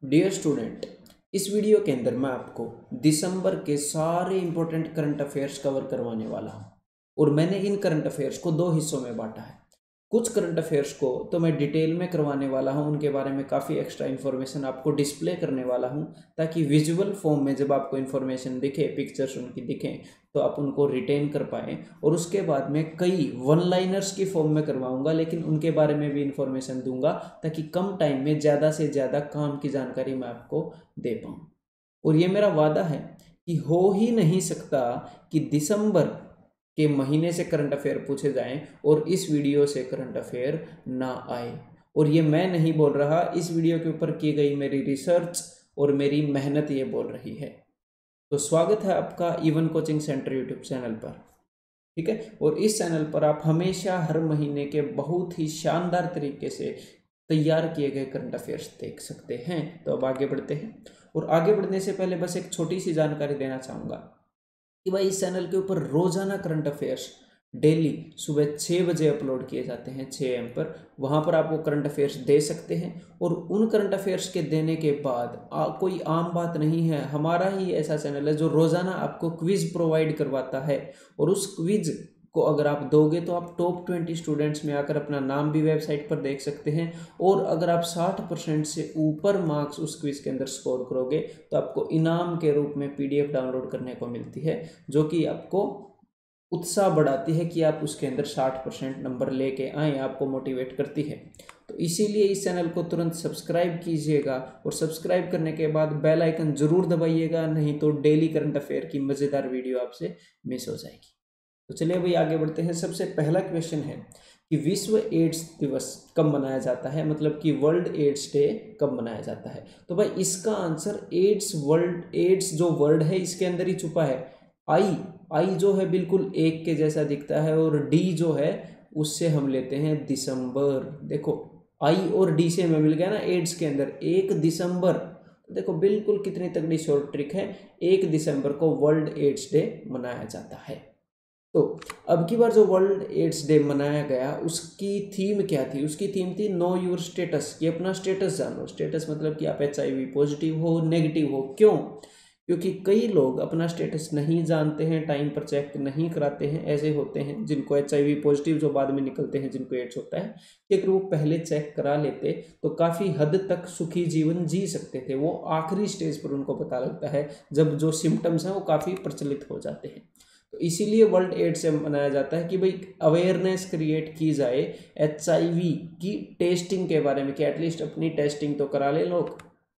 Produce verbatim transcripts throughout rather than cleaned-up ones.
Dear student, इस video के अंदर मैं आपको दिसंबर के सारे इंपॉर्टेंट करंट अफेयर्स कवर करवाने वाला हूं और मैंने इन करंट अफेयर्स को दो हिस्सों में बांटा है। कुछ करंट अफेयर्स को तो मैं डिटेल में करवाने वाला हूं, उनके बारे में काफ़ी एक्स्ट्रा इन्फॉर्मेशन आपको डिस्प्ले करने वाला हूं ताकि विजुअल फॉर्म में जब आपको इन्फॉर्मेशन दिखे, पिक्चर्स उनकी दिखें तो आप उनको रिटेन कर पाएँ। और उसके बाद में कई वन लाइनर्स की फॉर्म में करवाऊंगा, लेकिन उनके बारे में भी इन्फॉर्मेशन दूंगा ताकि कम टाइम में ज़्यादा से ज़्यादा काम की जानकारी मैं आपको दे पाऊँ। और ये मेरा वादा है कि हो ही नहीं सकता कि दिसंबर के महीने से करंट अफेयर पूछे जाएं और इस वीडियो से करंट अफेयर ना आए। और ये मैं नहीं बोल रहा, इस वीडियो के ऊपर की गई मेरी रिसर्च और मेरी मेहनत ये बोल रही है। तो स्वागत है आपका even coaching centre YouTube channel पर, ठीक है। और इस चैनल पर आप हमेशा हर महीने के बहुत ही शानदार तरीके से तैयार किए गए करंट अफेयर्स देख सकते हैं। तो अब आगे बढ़ते हैं, और आगे बढ़ने से पहले बस एक छोटी सी जानकारी देना चाहूँगा कि भाई इस चैनल के ऊपर रोजाना करंट अफेयर्स डेली सुबह छः बजे अपलोड किए जाते हैं, छः एम पर। वहाँ पर आप वो करंट अफेयर्स दे सकते हैं। और उन करंट अफेयर्स के देने के बाद आ, कोई आम बात नहीं है, हमारा ही ऐसा चैनल है जो रोज़ाना आपको क्विज़ प्रोवाइड करवाता है। और उस क्विज़ को अगर आप दोगे तो आप टॉप ट्वेंटी स्टूडेंट्स में आकर अपना नाम भी वेबसाइट पर देख सकते हैं। और अगर आप साठ परसेंट से ऊपर मार्क्स उस क्विज़ के अंदर स्कोर करोगे तो आपको इनाम के रूप में पीडीएफ डाउनलोड करने को मिलती है, जो कि आपको उत्साह बढ़ाती है कि आप उसके अंदर साठ परसेंट नंबर लेके आएँ, आपको मोटिवेट करती है। तो इसीलिए इस चैनल को तुरंत सब्सक्राइब कीजिएगा, और सब्सक्राइब करने के बाद बेल आइकन जरूर दबाइएगा, नहीं तो डेली करंट अफेयर की मज़ेदार वीडियो आपसे मिस हो जाएगी। तो चलिए भाई आगे बढ़ते हैं। सबसे पहला क्वेश्चन है कि विश्व एड्स दिवस कब मनाया जाता है, मतलब कि वर्ल्ड एड्स डे कब मनाया जाता है। तो भाई इसका आंसर एड्स वर्ल्ड एड्स जो वर्ड है इसके अंदर ही छुपा है। आई आई जो है बिल्कुल एक के जैसा दिखता है, और डी जो है उससे हम लेते हैं दिसंबर। देखो आई और डी से हमें मिल गया ना एड्स के अंदर एक दिसंबर। तो देखो बिल्कुल कितनी तगड़ी शॉर्ट ट्रिक है, एक दिसंबर को वर्ल्ड एड्स डे मनाया जाता है। तो अब की बार जो वर्ल्ड एड्स डे मनाया गया उसकी थीम क्या थी? उसकी थीम थी नो योर स्टेटस, कि अपना स्टेटस जानो। स्टेटस मतलब कि आप एच आई वी पॉजिटिव हो, नेगेटिव हो। क्यों? क्योंकि कई लोग अपना स्टेटस नहीं जानते हैं, टाइम पर चेक नहीं कराते हैं। ऐसे होते हैं जिनको एच आई वी पॉजिटिव जो बाद में निकलते हैं, जिनको एड्स होता है, कि अगर वो पहले चेक करा लेते तो काफ़ी हद तक सुखी जीवन जी सकते थे। वो आखिरी स्टेज पर उनको पता लगता है जब जो सिम्टम्स हैं वो काफ़ी प्रचलित हो जाते हैं। तो इसीलिए वर्ल्ड एड्स डे मनाया जाता है कि भाई अवेयरनेस क्रिएट की जाए एच आई वी की टेस्टिंग के बारे में, कि एटलीस्ट अपनी टेस्टिंग तो करा ले लोग।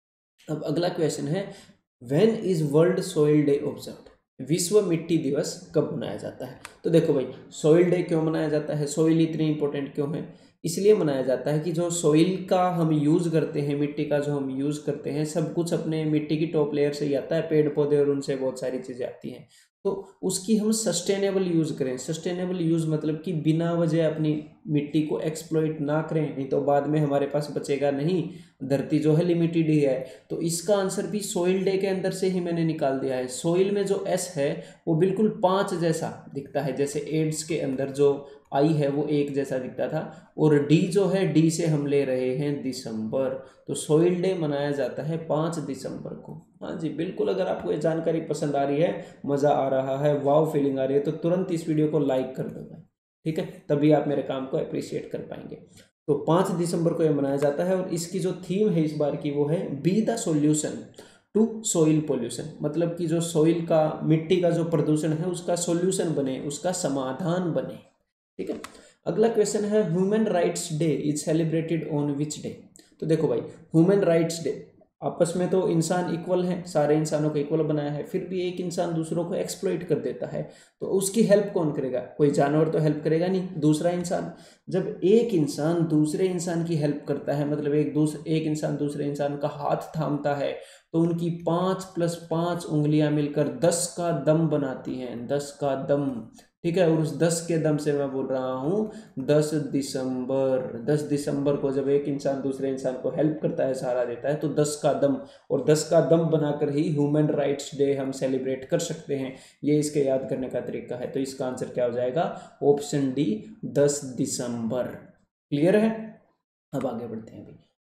अब अगला क्वेश्चन है, when is World Soil Day observed, विश्व मिट्टी दिवस कब मनाया जाता है। तो देखो भाई सॉइल डे क्यों मनाया जाता है, सॉइल इतनी इंपॉर्टेंट क्यों है? इसलिए मनाया जाता है कि जो सॉइल का हम यूज़ करते हैं, मिट्टी का जो हम यूज़ करते हैं, सब कुछ अपने मिट्टी की टॉप लेयर से ही आता है, पेड़ पौधे और उनसे बहुत सारी चीज़ें आती हैं। तो उसकी हम सस्टेनेबल यूज़ करें। सस्टेनेबल यूज़ मतलब कि बिना वजह अपनी मिट्टी को एक्सप्लॉइट ना करें, नहीं तो बाद में हमारे पास बचेगा नहीं। धरती जो है लिमिटेड ही है। तो इसका आंसर भी सोइल डे के अंदर से ही मैंने निकाल दिया है। सोइल में जो एस है वो बिल्कुल पाँच जैसा दिखता है, जैसे एड्स के अंदर जो आई है वो एक जैसा दिखता था। और डी जो है, डी से हम ले रहे हैं दिसंबर। तो सोइल डे मनाया जाता है पाँच दिसंबर को। हाँ जी बिल्कुल, अगर आपको ये जानकारी पसंद आ रही है, मज़ा आ रहा है, वाव फीलिंग आ रही है, तो तुरंत इस वीडियो को लाइक कर दो भाई, ठीक है। तभी आप मेरे काम को अप्रिशिएट कर पाएंगे। तो पाँच दिसंबर को यह मनाया जाता है, और इसकी जो थीम है इस बार की वो है be the solution to soil pollution, मतलब कि जो सोइल का, मिट्टी का जो प्रदूषण है उसका सॉल्यूशन बने, उसका समाधान बने, ठीक है। अगला क्वेश्चन है, Human Rights Day is celebrated on which day. तो देखो भाई ह्यूमन राइट्स डे, आपस में तो इंसान इक्वल हैं, सारे इंसानों को इक्वल बनाया है, फिर भी एक इंसान दूसरों को एक्सप्लॉइट कर देता है, तो उसकी हेल्प कौन करेगा? कोई जानवर तो हेल्प करेगा नहीं, दूसरा इंसान। जब एक इंसान दूसरे इंसान की हेल्प करता है, मतलब एक दूसरे एक इंसान दूसरे इंसान का हाथ थामता है, तो उनकी पाँच प्लस पाँच उंगलियां मिलकर दस का दम बनाती हैं, दस का दम, ठीक है। और उस दस के दम से मैं बोल रहा हूँ दस दिसंबर। दस दिसंबर को जब एक इंसान दूसरे इंसान को हेल्प करता है, सहारा देता है, तो दस का दम, और दस का दम बनाकर ही ह्यूमन राइट्स डे हम सेलिब्रेट कर सकते हैं। ये इसके याद करने का तरीका है। तो इसका आंसर क्या हो जाएगा? ऑप्शन डी, दस दिसंबर। क्लियर है? अब आगे बढ़ते हैं अभी।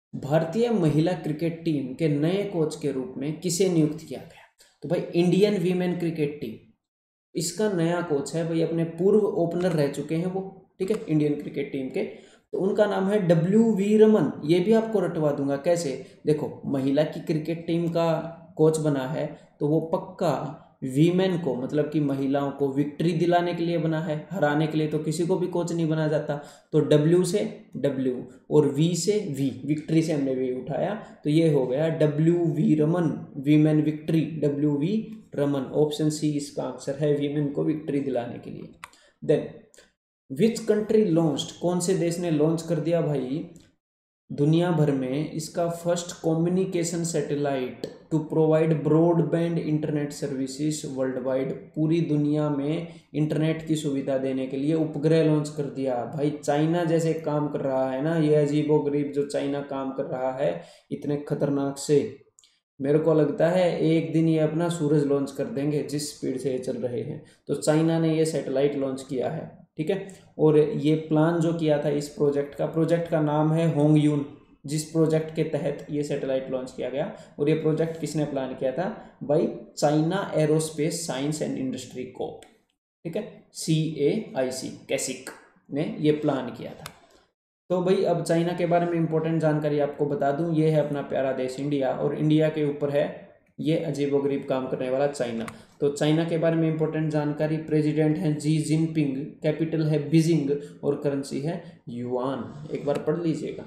भारतीय महिला क्रिकेट टीम के नए कोच के रूप में किसे नियुक्त किया गया? तो भाई इंडियन वीमेन क्रिकेट टीम, इसका नया कोच है भाई, अपने पूर्व ओपनर रह चुके हैं वो, ठीक है, इंडियन क्रिकेट टीम के। तो उनका नाम है डब्ल्यू वी रमन। ये भी आपको रटवा दूंगा कैसे, देखो महिला की क्रिकेट टीम का कोच बना है तो वो पक्का वीमेन को, मतलब कि महिलाओं को विक्ट्री दिलाने के लिए बना है, हराने के लिए तो किसी को भी कोच नहीं बना जाता। तो डब्ल्यू से डब्ल्यू और वी से वी, विक्ट्री से हमने वी उठाया, तो ये हो गया W V Raman, women victory, W V Raman. Option C इसका आंसर है, वीमेन को विक्ट्री दिलाने के लिए। देन विच कंट्री लॉन्च्ड, कौन से देश ने लॉन्च कर दिया भाई दुनिया भर में इसका first communication satellite to provide broadband internet services world wide, पूरी दुनिया में इंटरनेट की सुविधा देने के लिए उपग्रह लॉन्च कर दिया। भाई चाइना जैसे काम कर रहा है ना, ये अजीबोगरीब जो चाइना काम कर रहा है इतने खतरनाक से, मेरे को लगता है एक दिन ये अपना सूरज लॉन्च कर देंगे जिस स्पीड से ये चल रहे हैं। तो चाइना ने ये सैटेलाइट लॉन्च किया है, ठीक है। और ये प्लान जो किया था इस प्रोजेक्ट का, प्रोजेक्ट का नाम है होंगयून, जिस प्रोजेक्ट के तहत ये सैटेलाइट लॉन्च किया गया। और ये प्रोजेक्ट किसने प्लान किया था भाई, China aerospace science and industry corp, ठीक है, सी ए आई सी कैसिक ने ये प्लान किया था। तो भाई अब चाइना के बारे में इंपॉर्टेंट जानकारी आपको बता दूं, ये है अपना प्यारा देश इंडिया, और इंडिया के ऊपर है ये अजीबोगरीब काम करने वाला चाइना। तो चाइना के बारे में इंपॉर्टेंट जानकारी, प्रेसिडेंट है जी जिनपिंग, कैपिटल है बीजिंग और करेंसी है युआन, एक बार पढ़ लीजिएगा।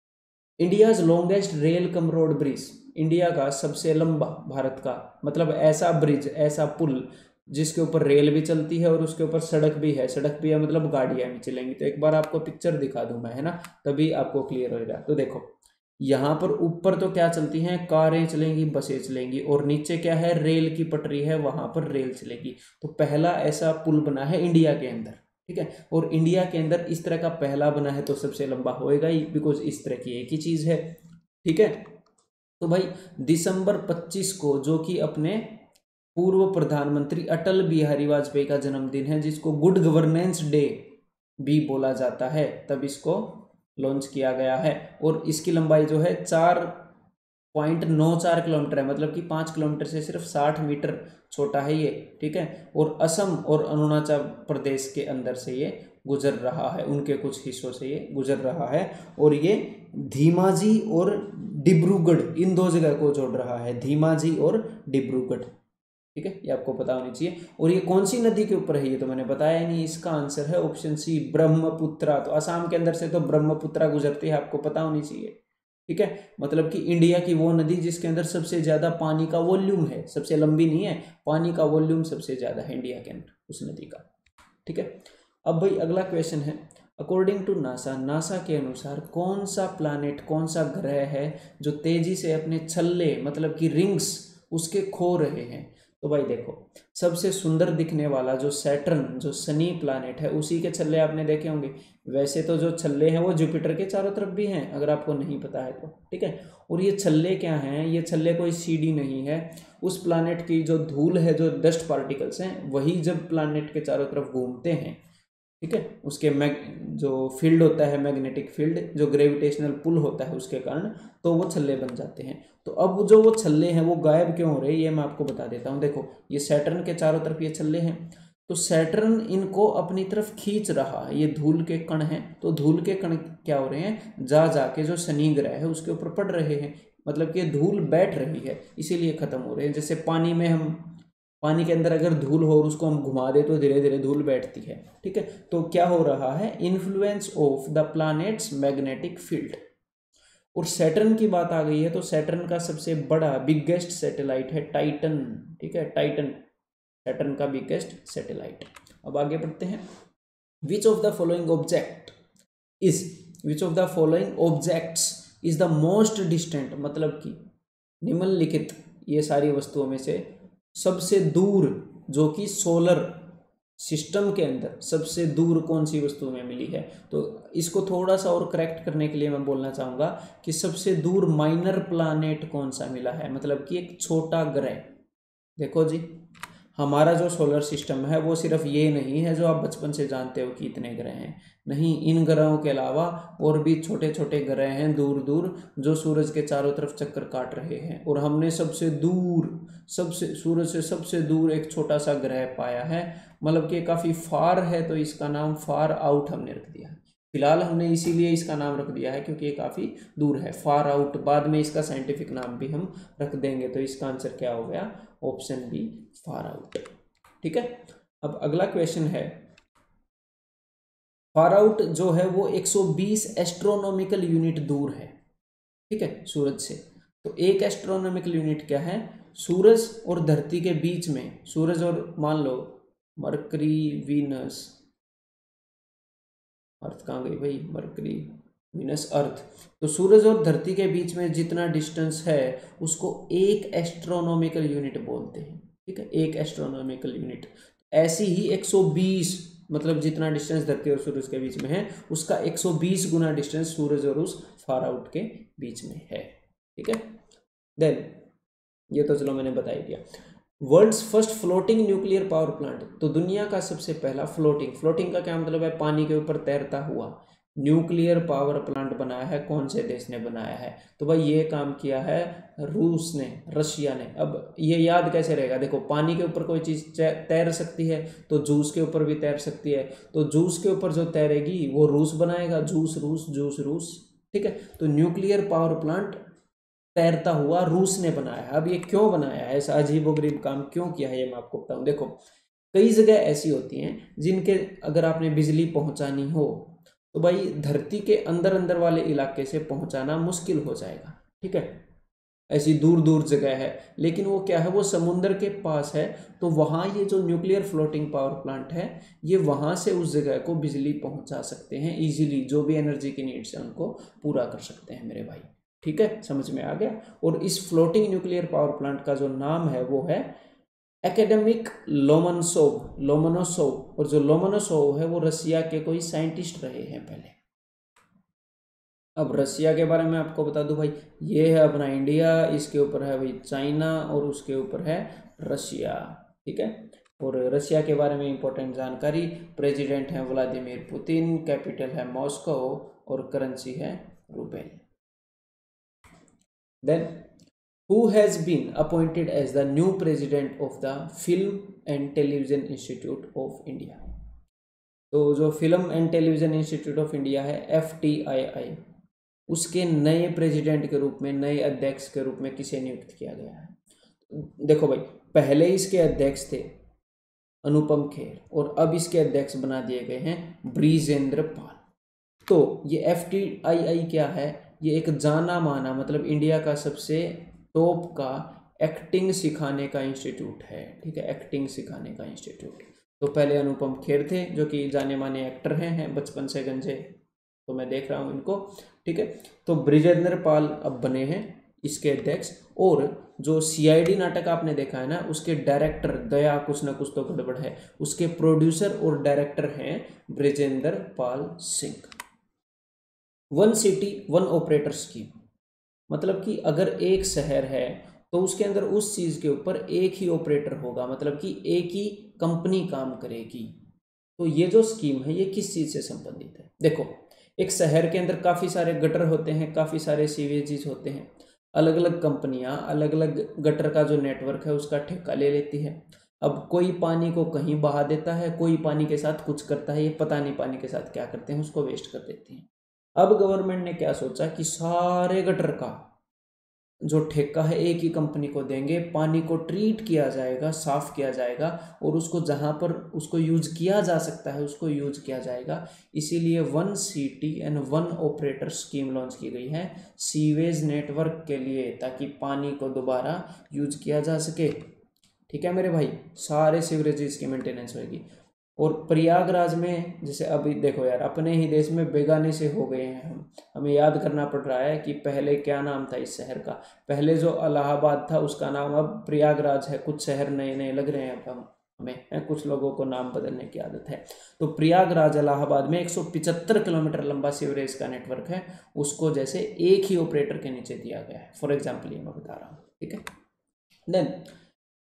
India's longest rail cum road bridge, India का सबसे लंबा, भारत का मतलब ऐसा ब्रिज, ऐसा पुल जिसके ऊपर रेल भी चलती है और उसके ऊपर सड़क भी है, सड़क भी है मतलब गाड़ियां भी चलेंगी। तो एक बार आपको पिक्चर दिखा दूं मैं, है ना, तभी आपको क्लियर होगा। तो देखो यहाँ पर ऊपर तो क्या चलती हैं, कारें चलेंगी, बसें चलेंगी, और नीचे क्या है, रेल की पटरी है, वहां पर रेल चलेगी। तो पहला ऐसा पुल बना है इंडिया के अंदर, ठीक है, और इंडिया के अंदर इस तरह का पहला बना है तो सबसे लंबा होएगा ही, बिकॉज इस तरह की एक ही चीज है, ठीक है। तो भाई दिसंबर पच्चीस को, जो कि अपने पूर्व प्रधानमंत्री अटल बिहारी वाजपेयी का जन्मदिन है, जिसको गुड गवर्नेंस डे भी बोला जाता है, तब इसको लॉन्च किया गया है। और इसकी लंबाई जो है चार पॉइंट नौ चार किलोमीटर है, मतलब कि पाँच किलोमीटर से सिर्फ साठ मीटर छोटा है ये, ठीक है। और असम और अरुणाचल प्रदेश के अंदर से ये गुजर रहा है, उनके कुछ हिस्सों से ये गुजर रहा है। और ये धीमाजी और डिब्रूगढ़, इन दो जगह को जोड़ रहा है, धीमाजी और डिब्रूगढ़, ठीक है, ये आपको पता होनी चाहिए। और ये कौन सी नदी के ऊपर है ये तो मैंने बताया नहीं, इसका आंसर है ऑप्शन सी ब्रह्मपुत्रा। तो असम के अंदर से तो ब्रह्मपुत्रा गुजरती है, आपको पता होनी चाहिए, ठीक है। मतलब कि इंडिया की वो नदी जिसके अंदर सबसे ज्यादा पानी का वॉल्यूम है, सबसे लंबी नहीं है, पानी का वॉल्यूम सबसे ज्यादा है इंडिया के अंदर उस नदी का, ठीक है। अब भाई अगला क्वेश्चन है, अकॉर्डिंग टू नासा, नासा के अनुसार कौन सा प्लैनेट, कौन सा ग्रह है जो तेजी से अपने छल्ले मतलब कि रिंग्स उसके खो रहे हैं? तो भाई देखो सबसे सुंदर दिखने वाला जो सैटर्न, जो सनी प्लैनेट है, उसी के छल्ले आपने देखे होंगे। वैसे तो जो छल्ले हैं वो जुपिटर के चारों तरफ भी हैं, अगर आपको नहीं पता है तो, ठीक है। और ये छल्ले क्या हैं, ये छल्ले कोई सीडी नहीं है, उस प्लैनेट की जो धूल है, जो डस्ट पार्टिकल्स हैं, वही जब प्लैनेट के चारों तरफ घूमते हैं, ठीक है, उसके मैग जो फील्ड होता है, मैग्नेटिक फील्ड, जो ग्रेविटेशनल पुल होता है उसके कारण, तो वो छल्ले बन जाते हैं। तो अब जो वो छल्ले हैं वो गायब क्यों हो रहे हैं, ये मैं आपको बता देता हूँ। देखो ये सैटर्न के चारों तरफ ये छल्ले हैं, तो सैटर्न इनको अपनी तरफ खींच रहा है, ये धूल के कण हैं, तो धूल के कण क्या हो रहे हैं, जा जाके जो शनि ग्रह है उसके ऊपर पड़ रहे हैं, मतलब कि धूल बैठ रही है, इसीलिए खत्म हो रहे हैं। जैसे पानी में हम, पानी के अंदर अगर धूल हो और उसको हम घुमा दे तो धीरे धीरे धूल बैठती है, ठीक है। तो क्या हो रहा है, influence of the planet's magnetic field. और सैटर्न की बात आ गई है, तो सैटर्न का सबसे बड़ा बिगेस्ट सैटेलाइट है टाइटन, ठीक है, टाइटन सैटर्न का बिगेस्ट सैटेलाइट। अब आगे बढ़ते हैं, which of the following object is which of the following objects is the most distant, मतलब कि निम्नलिखित ये सारी वस्तुओं में से सबसे दूर, जो कि सोलर सिस्टम के अंदर सबसे दूर कौन सी वस्तु में मिली है। तो इसको थोड़ा सा और करेक्ट करने के लिए मैं बोलना चाहूँगा कि सबसे दूर माइनर प्लैनेट कौन सा मिला है, मतलब कि एक छोटा ग्रह। देखो जी, हमारा जो सोलर सिस्टम है वो सिर्फ ये नहीं है जो आप बचपन से जानते हो कि इतने ग्रह हैं, नहीं, इन ग्रहों के अलावा और भी छोटे छोटे ग्रह हैं दूर दूर जो सूरज के चारों तरफ चक्कर काट रहे हैं। और हमने सबसे दूर सबसे सूरज से सबसे दूर एक छोटा सा ग्रह पाया है, मतलब कि काफ़ी फार है, तो इसका नाम फार आउट हमने रख दिया है। फिलहाल हमने इसीलिए इसका नाम रख दिया है क्योंकि ये काफ़ी दूर है, फार आउट। बाद में इसका साइंटिफिक नाम भी हम रख देंगे। तो इसका आंसर क्या हो गया? Option B, far out. ठीक है, अब अगला क्वेश्चन है, फार आउट जो है वो एक सौ बीस एस्ट्रोनॉमिकल यूनिट दूर है, ठीक है, सूरज से। तो एक एस्ट्रोनॉमिकल यूनिट क्या है? सूरज और धरती के बीच में, सूरज और मान लो मरकरी, वीनस, अर्थ कहाँ गई भाई? Mercury, Venus, Earth. तो सूरज और धरती के बीच में जितना डिस्टेंस है उसको एक एस्ट्रोनॉमिकल यूनिट बोलते हैं, ठीक है, एक एस्ट्रोनॉमिकल यूनिट। ऐसी ही एक सौ बीस, मतलब जितना डिस्टेंस धरती और सूरज के बीच में है उसका एक सौ बीस गुना डिस्टेंस सूरज और उस फार आउट के बीच में है, ठीक है। देन ये तो चलो मैंने बता ही दिया। World's first floating nuclear power plant, तो दुनिया का सबसे पहला फ्लोटिंग, फ्लोटिंग का क्या मतलब है? पानी के ऊपर तैरता हुआ न्यूक्लियर पावर प्लांट बनाया है, कौन से देश ने बनाया है? तो भाई ये काम किया है रूस ने, रशिया ने। अब ये याद कैसे रहेगा? देखो, पानी के ऊपर कोई चीज़ तैर सकती है तो जूस के ऊपर भी तैर सकती है, तो जूस के ऊपर जो तैरेगी वो रूस बनाएगा, जूस रूस, जूस रूस, ठीक है। तो न्यूक्लियर पावर प्लांट तैरता हुआ रूस ने बनाया है। अब ये क्यों बनाया है, ऐसा अजीबोगरीब काम क्यों किया है, ये मैं आपको बताऊं। देखो, कई जगह ऐसी होती हैं जिनके अगर आपने बिजली पहुंचानी हो तो भाई धरती के अंदर अंदर वाले इलाके से पहुंचाना मुश्किल हो जाएगा, ठीक है, ऐसी दूर दूर जगह है। लेकिन वो क्या है, वो समुद्र के पास है, तो वहाँ ये जो न्यूक्लियर फ्लोटिंग पावर प्लांट है ये वहाँ से उस जगह को बिजली पहुँचा सकते हैं इजीली, जो भी एनर्जी की नीड्स है उनको पूरा कर सकते हैं मेरे भाई, ठीक है, समझ में आ गया। और इस फ्लोटिंग न्यूक्लियर पावर प्लांट का जो नाम है वो है एकेडमिक लोमनसोव, लोमनोसोव। और जो लोमनोसोव है वो रसिया के कोई साइंटिस्ट रहे हैं पहले। अब रसिया के बारे में आपको बता दूं भाई, ये है अपना इंडिया, इसके ऊपर है भाई चाइना और उसके ऊपर है रशिया, ठीक है। और रशिया के बारे में इंपॉर्टेंट जानकारी, प्रेसिडेंट है व्लादिमीर पुतिन, कैपिटल है मॉस्को और करेंसी है rouble. Then who has been appointed as the new president of the Film and Television Institute of India? तो जो film and television institute of India है, F T I I, उसके नए president के रूप में, नए अध्यक्ष के रूप में किसे नियुक्त किया गया है? देखो भाई, पहले इसके अध्यक्ष थे अनुपम खेर और अब इसके अध्यक्ष बना दिए गए हैं ब्रिजेंद्र पाल। तो ये एफ टी आई आई क्या है? ये एक जाना माना, मतलब इंडिया का सबसे टॉप का एक्टिंग सिखाने का इंस्टीट्यूट है, ठीक है, एक्टिंग सिखाने का इंस्टीट्यूट। तो पहले अनुपम खेर थे जो कि जाने माने एक्टर हैं हैं बचपन से गंजे, तो मैं देख रहा हूँ इनको, ठीक है। तो ब्रिजेंद्र पाल अब बने हैं इसके अध्यक्ष। और जो सी आई डी नाटक आपने देखा है ना, उसके डायरेक्टर, दया कुछ ना कुछ तो गड़बड़ है, उसके प्रोड्यूसर और डायरेक्टर हैं Brijendra Pal Singh. One city one operator scheme, मतलब कि अगर एक शहर है तो उसके अंदर उस चीज़ के ऊपर एक ही ऑपरेटर होगा, मतलब कि एक ही कंपनी काम करेगी। तो ये जो स्कीम है ये किस चीज़ से संबंधित है? देखो, एक शहर के अंदर काफ़ी सारे गटर होते हैं, काफ़ी सारे सीवेजेस होते हैं, अलग अलग कंपनियां अलग अलग गटर का जो नेटवर्क है उसका ठेका ले लेती है। अब कोई पानी को कहीं बहा देता है, कोई पानी के साथ कुछ करता है, ये पता नहीं पानी के साथ क्या करते हैं, उसको वेस्ट कर देते हैं। अब गवर्नमेंट ने क्या सोचा कि सारे गटर का जो ठेका है एक ही कंपनी को देंगे, पानी को ट्रीट किया जाएगा, साफ किया जाएगा और उसको जहाँ पर उसको यूज किया जा सकता है उसको यूज किया जाएगा। इसीलिए one city and one operator scheme launch की गई है सीवेज नेटवर्क के लिए, ताकि पानी को दोबारा यूज किया जा सके, ठीक है मेरे भाई, सारे सीवरेजेस की मेंटेनेंस होगी। और प्रयागराज में, जैसे अभी देखो यार, अपने ही देश में बेगाने से हो गए हैं हम, हमें याद करना पड़ रहा है कि पहले क्या नाम था इस शहर का। पहले जो इलाहाबाद था उसका नाम अब प्रयागराज है। कुछ शहर नए नए लग रहे हैं अब हमें, है, कुछ लोगों को नाम बदलने की आदत है। तो प्रयागराज इलाहाबाद में एक सौ पिचहत्तर किलोमीटर लंबा सीवरेज का नेटवर्क है, उसको जैसे एक ही ऑपरेटर के नीचे दिया गया है। फॉर एग्जाम्पल ये मैं बता रहा हूँ, ठीक है। देन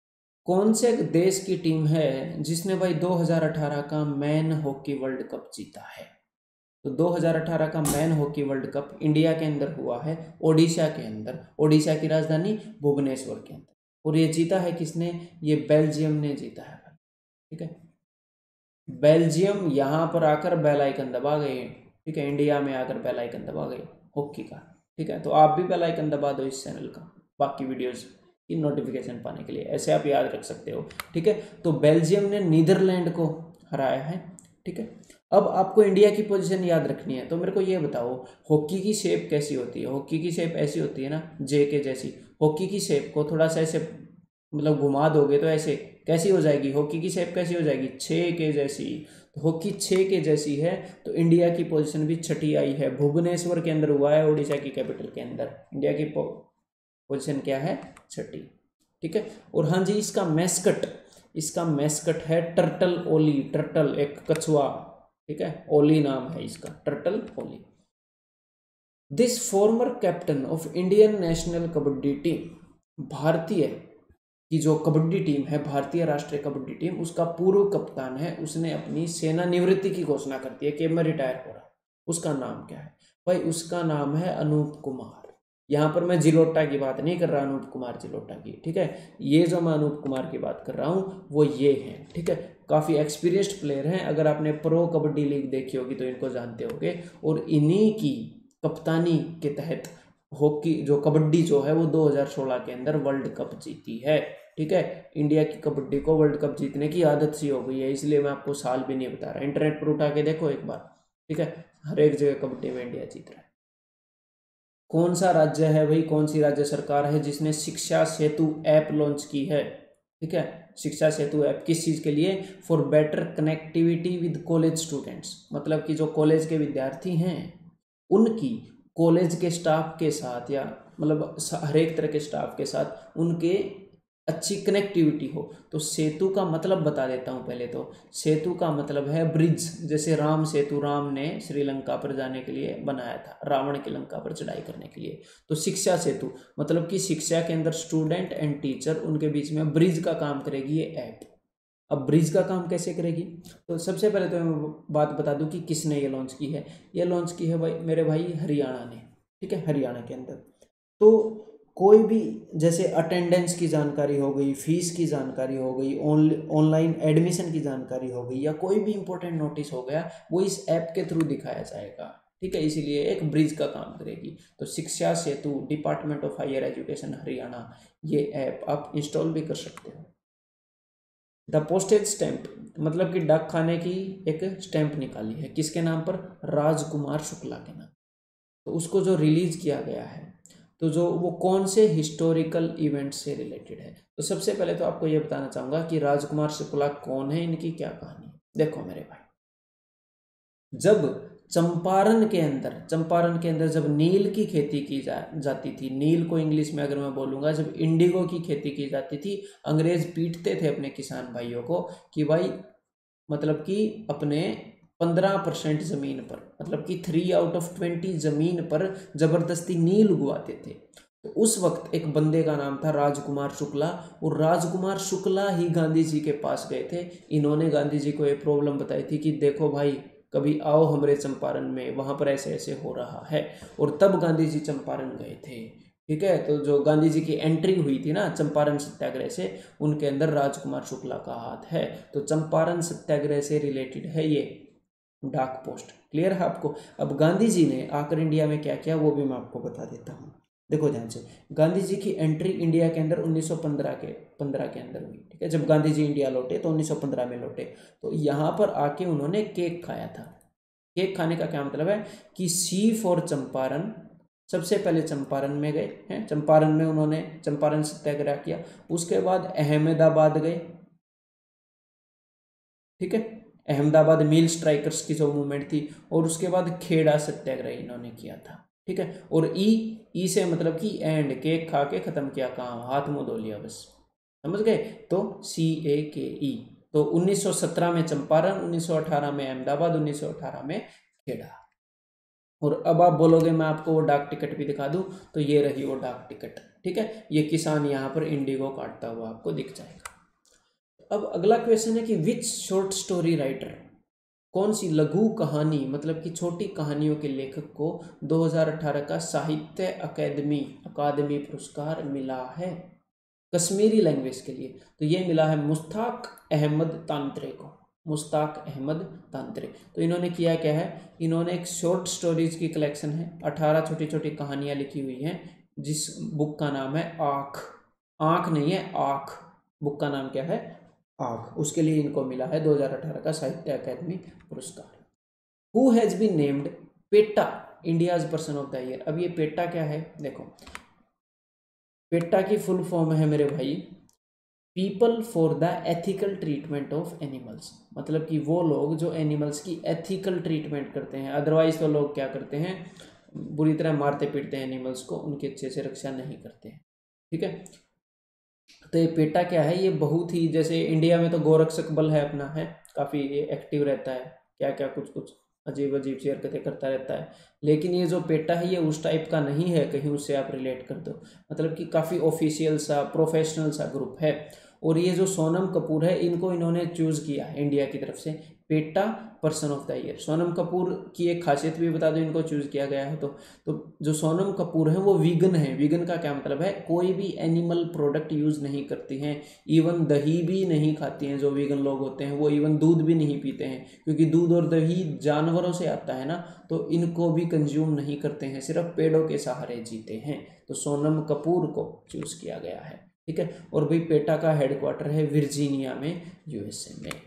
कौन से देश की टीम है जिसने भाई दो हज़ार अठारह का मैन हॉकी वर्ल्ड कप जीता है? तो दो हज़ार अठारह का man hockey world cup India के अंदर हुआ है, ओडिशा के अंदर, ओडिशा की राजधानी भुवनेश्वर के अंदर। और ये जीता है किसने? ये बेल्जियम ने जीता है भाई। ठीक है, बेल्जियम यहाँ पर आकर बेल आइकन दबा गए। ठीक है, इंडिया में आकर बेल आइकन दबा गए हॉकी का। ठीक है, तो आप भी बेल आइकन दबा दो इस चैनल का बाकी वीडियोस की नोटिफिकेशन पाने के लिए, ऐसे आप याद रख सकते हो। ठीक है, तो बेल्जियम ने नीदरलैंड को हराया है। ठीक है, अब आपको इंडिया की पोजीशन याद रखनी है, तो मेरे को ये बताओ हॉकी की शेप कैसी होती है? हॉकी की शेप ऐसी होती है ना, जे के जैसी। हॉकी की शेप को थोड़ा सा ऐसे मतलब घुमा दोगे तो ऐसे कैसी हो जाएगी? हॉकी की शेप कैसी हो जाएगी? छः के जैसी। तो हॉकी छः के जैसी है, तो इंडिया की पोजीशन भी छठी आई है। भुवनेश्वर के अंदर हुआ है, उड़ीसा की कैपिटल के अंदर। इंडिया की पोजीशन क्या है? छठी। ठीक है, और हाँ जी, इसका मैस्कट, इसका मैस्कट है टर्टल ओली। टर्टल एक कछुआ। ठीक है, ओली नाम है इसका, turtle Olly. This former captain of Indian national kabaddi team, भारतीय की जो कबड्डी टीम है, भारतीय राष्ट्रीय कबड्डी टीम, उसका पूर्व कप्तान है। उसने अपनी सेवानिवृत्ति की घोषणा कर दी है कि मैं रिटायर हो रहा। उसका नाम क्या है भाई? उसका नाम है अनूप कुमार। यहाँ पर मैं जिलोटा की बात नहीं कर रहा, अनूप कुमार जिलोटा की। ठीक है, ये जो मैं अनूप कुमार की बात कर रहा हूँ वो ये हैं। ठीक है, काफ़ी एक्सपीरियंस्ड प्लेयर हैं। अगर आपने प्रो कबड्डी लीग देखी होगी तो इनको जानते होगे। और इन्हीं की कप्तानी के तहत हॉकी जो कबड्डी जो है वो दो हज़ार सोलह के अंदर वर्ल्ड कप जीती है। ठीक है, इंडिया की कबड्डी को वर्ल्ड कप जीतने की आदत सी हो गई है, इसलिए मैं आपको साल भी नहीं बता रहा, इंटरनेट पर उठा के देखो एक बार। ठीक है, हर एक जगह कबड्डी में इंडिया जीत रहा है। कौन सा राज्य है भाई, कौन सी राज्य सरकार है जिसने शिक्षा सेतु ऐप लॉन्च की है? ठीक है, शिक्षा सेतु ऐप किस चीज़ के लिए? For better connectivity with college students. मतलब कि जो कॉलेज के विद्यार्थी हैं उनकी कॉलेज के स्टाफ के साथ, या मतलब हर एक तरह के स्टाफ के साथ उनके अच्छी कनेक्टिविटी हो। तो सेतु का मतलब बता देता हूँ पहले तो। सेतु का मतलब है ब्रिज। जैसे राम सेतु, राम ने श्रीलंका पर जाने के लिए बनाया था, रावण की लंका पर चढ़ाई करने के लिए। तो शिक्षा सेतु मतलब कि शिक्षा के अंदर स्टूडेंट एंड टीचर, उनके बीच में ब्रिज का काम करेगी ये ऐप। अब ब्रिज का काम कैसे करेगी? तो सबसे पहले तो मैं बात बता दूं कि किसने ये लॉन्च की है। ये लॉन्च की है भाई मेरे भाई हरियाणा ने। ठीक है, हरियाणा के अंदर तो कोई भी जैसे अटेंडेंस की जानकारी हो गई, फीस की जानकारी हो गई, ऑनलाइन एडमिशन की जानकारी हो गई, या कोई भी इंपॉर्टेंट नोटिस हो गया, वो इस ऐप के थ्रू दिखाया जाएगा। ठीक है, इसीलिए एक ब्रिज का काम करेगी। तो Shiksha Setu, department of higher education Haryana, ये ऐप आप इंस्टॉल भी कर सकते हो। द पोस्टेज स्टैंप मतलब कि डाक खाने की एक स्टैंप निकाली है, किसके नाम पर? राजकुमार शुक्ला के नाम। तो उसको जो रिलीज किया गया है, तो जो वो कौन से हिस्टोरिकल इवेंट से रिलेटेड है? तो सबसे पहले तो आपको ये बताना चाहूँगा कि राजकुमार शुक्ला कौन है, इनकी क्या कहानी है। देखो मेरे भाई, जब चंपारण के अंदर चंपारण के अंदर जब नील की खेती की जा जाती थी, नील को इंग्लिश में अगर मैं बोलूँगा, जब इंडिगो की खेती की जाती थी, अंग्रेज पीटते थे अपने किसान भाइयों को कि भाई मतलब कि अपने पंद्रह परसेंट ज़मीन पर, मतलब कि थ्री आउट ऑफ ट्वेंटी ज़मीन पर ज़बरदस्ती नील उगवाते थे। तो उस वक्त एक बंदे का नाम था राजकुमार शुक्ला, और राजकुमार शुक्ला ही गांधी जी के पास गए थे। इन्होंने गांधी जी को ये प्रॉब्लम बताई थी कि देखो भाई, कभी आओ हमारे चंपारण में, वहाँ पर ऐसे ऐसे हो रहा है। और तब गांधी जी चंपारण गए थे। ठीक है, तो जो गांधी जी की एंट्री हुई थी ना चंपारण सत्याग्रह से, उनके अंदर राजकुमार शुक्ला का हाथ है। तो चंपारण सत्याग्रह से रिलेटेड है ये डाक पोस्ट। क्लियर है आपको? अब गांधी जी ने आकर इंडिया में क्या किया वो भी मैं आपको बता देता हूँ। देखो ध्यान से, गांधी जी की एंट्री इंडिया के अंदर उन्नीस सौ पंद्रह के पंद्रह के अंदर हुई। ठीक है, जब गांधी जी इंडिया लौटे तो उन्नीस सौ पंद्रह में लौटे। तो यहाँ पर आके उन्होंने केक खाया था। केक खाने का क्या मतलब है कि सी फॉर चंपारण, सबसे पहले चंपारण में गए हैं, चंपारण में उन्होंने चंपारण सत्याग्रह किया। उसके बाद अहमदाबाद गए। ठीक है, अहमदाबाद मिल स्ट्राइकर्स की जो मूवमेंट थी, और उसके बाद खेड़ा सत्याग्रह इन्होंने किया था। ठीक है, और ई ई से मतलब कि एंड, केक खा के खत्म किया काम, हाथ मुंह धो लिया बस, समझ गए? तो सी ए के ई। तो उन्नीस सौ सत्रह में चंपारण, उन्नीस सौ अठारह में अहमदाबाद, उन्नीस सौ अठारह में खेड़ा। और अब आप बोलोगे मैं आपको वो डाक टिकट भी दिखा दूं, तो ये रही वो डाक टिकट। ठीक है, ये किसान यहाँ पर इंडिगो काटता हुआ आपको दिख जाएगा। अब अगला क्वेश्चन है कि विच शॉर्ट स्टोरी राइटर, कौन सी लघु कहानी मतलब कि छोटी कहानियों के लेखक को दो हज़ार अठारह का साहित्य अकादमी अकादमी पुरस्कार मिला है कश्मीरी लैंग्वेज के लिए? तो ये मिला है मुश्ताक अहमद तांत्रे को, मुश्ताक अहमद तांत्रे। तो इन्होंने किया क्या है, इन्होंने एक शॉर्ट स्टोरीज की कलेक्शन है, अठारह छोटी छोटी कहानियां लिखी हुई हैं, जिस बुक का नाम है आँख, आँख नहीं है आँख, बुक का नाम क्या है आँख, उसके लिए इनको मिला है दो हज़ार अठारह का साहित्य अकादमी पुरस्कार। Who has been named PETA India's person of the year? अब ये पेटा क्या है, देखो पेटा की फुल फॉर्म है मेरे भाई people for the ethical treatment of animals, मतलब कि वो लोग जो एनिमल्स की एथिकल ट्रीटमेंट करते हैं। अदरवाइज तो लोग क्या करते हैं, बुरी तरह मारते पीटते हैं एनिमल्स को, उनकी अच्छे से रक्षा नहीं करते हैं, ठीक है। तो ये पेटा क्या है, ये बहुत ही, जैसे इंडिया में तो गोरक्षक बल है अपना, है काफ़ी ये एक्टिव रहता है, क्या क्या कुछ कुछ अजीब अजीब सी हरकतें करता रहता है, लेकिन ये जो पेटा है ये उस टाइप का नहीं है, कहीं उससे आप रिलेट कर दो, मतलब कि काफ़ी ऑफिशियल सा प्रोफेशनल सा ग्रुप है। और ये जो सोनम कपूर है, इनको इन्होंने चूज़ किया है इंडिया की तरफ से PETA person of the year. Sonam Kapoor की एक खासियत भी बता दो इनको चूज़ किया गया है तो तो जो सोनम कपूर है वो वीगन है। वीगन का क्या मतलब है, कोई भी एनिमल प्रोडक्ट यूज़ नहीं करती हैं, इवन दही भी नहीं खाती हैं। जो वीगन लोग होते हैं वो इवन दूध भी नहीं पीते हैं, क्योंकि दूध और दही जानवरों से आता है ना, तो इनको भी कंज्यूम नहीं करते हैं, सिर्फ पेड़ों के सहारे जीते हैं। तो सोनम कपूर को चूज़ किया गया है, ठीक है। और भाई पेटा का हेडक्वार्टर है वर्जीनिया में, यूएसए में।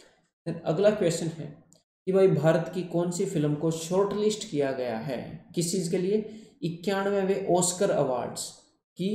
अगला क्वेश्चन है कि भाई भारत की कौन सी फिल्म को शॉर्ट लिस्ट किया गया है किस चीज़ के लिए, इक्यानवें ऑस्कर अवार्ड्स की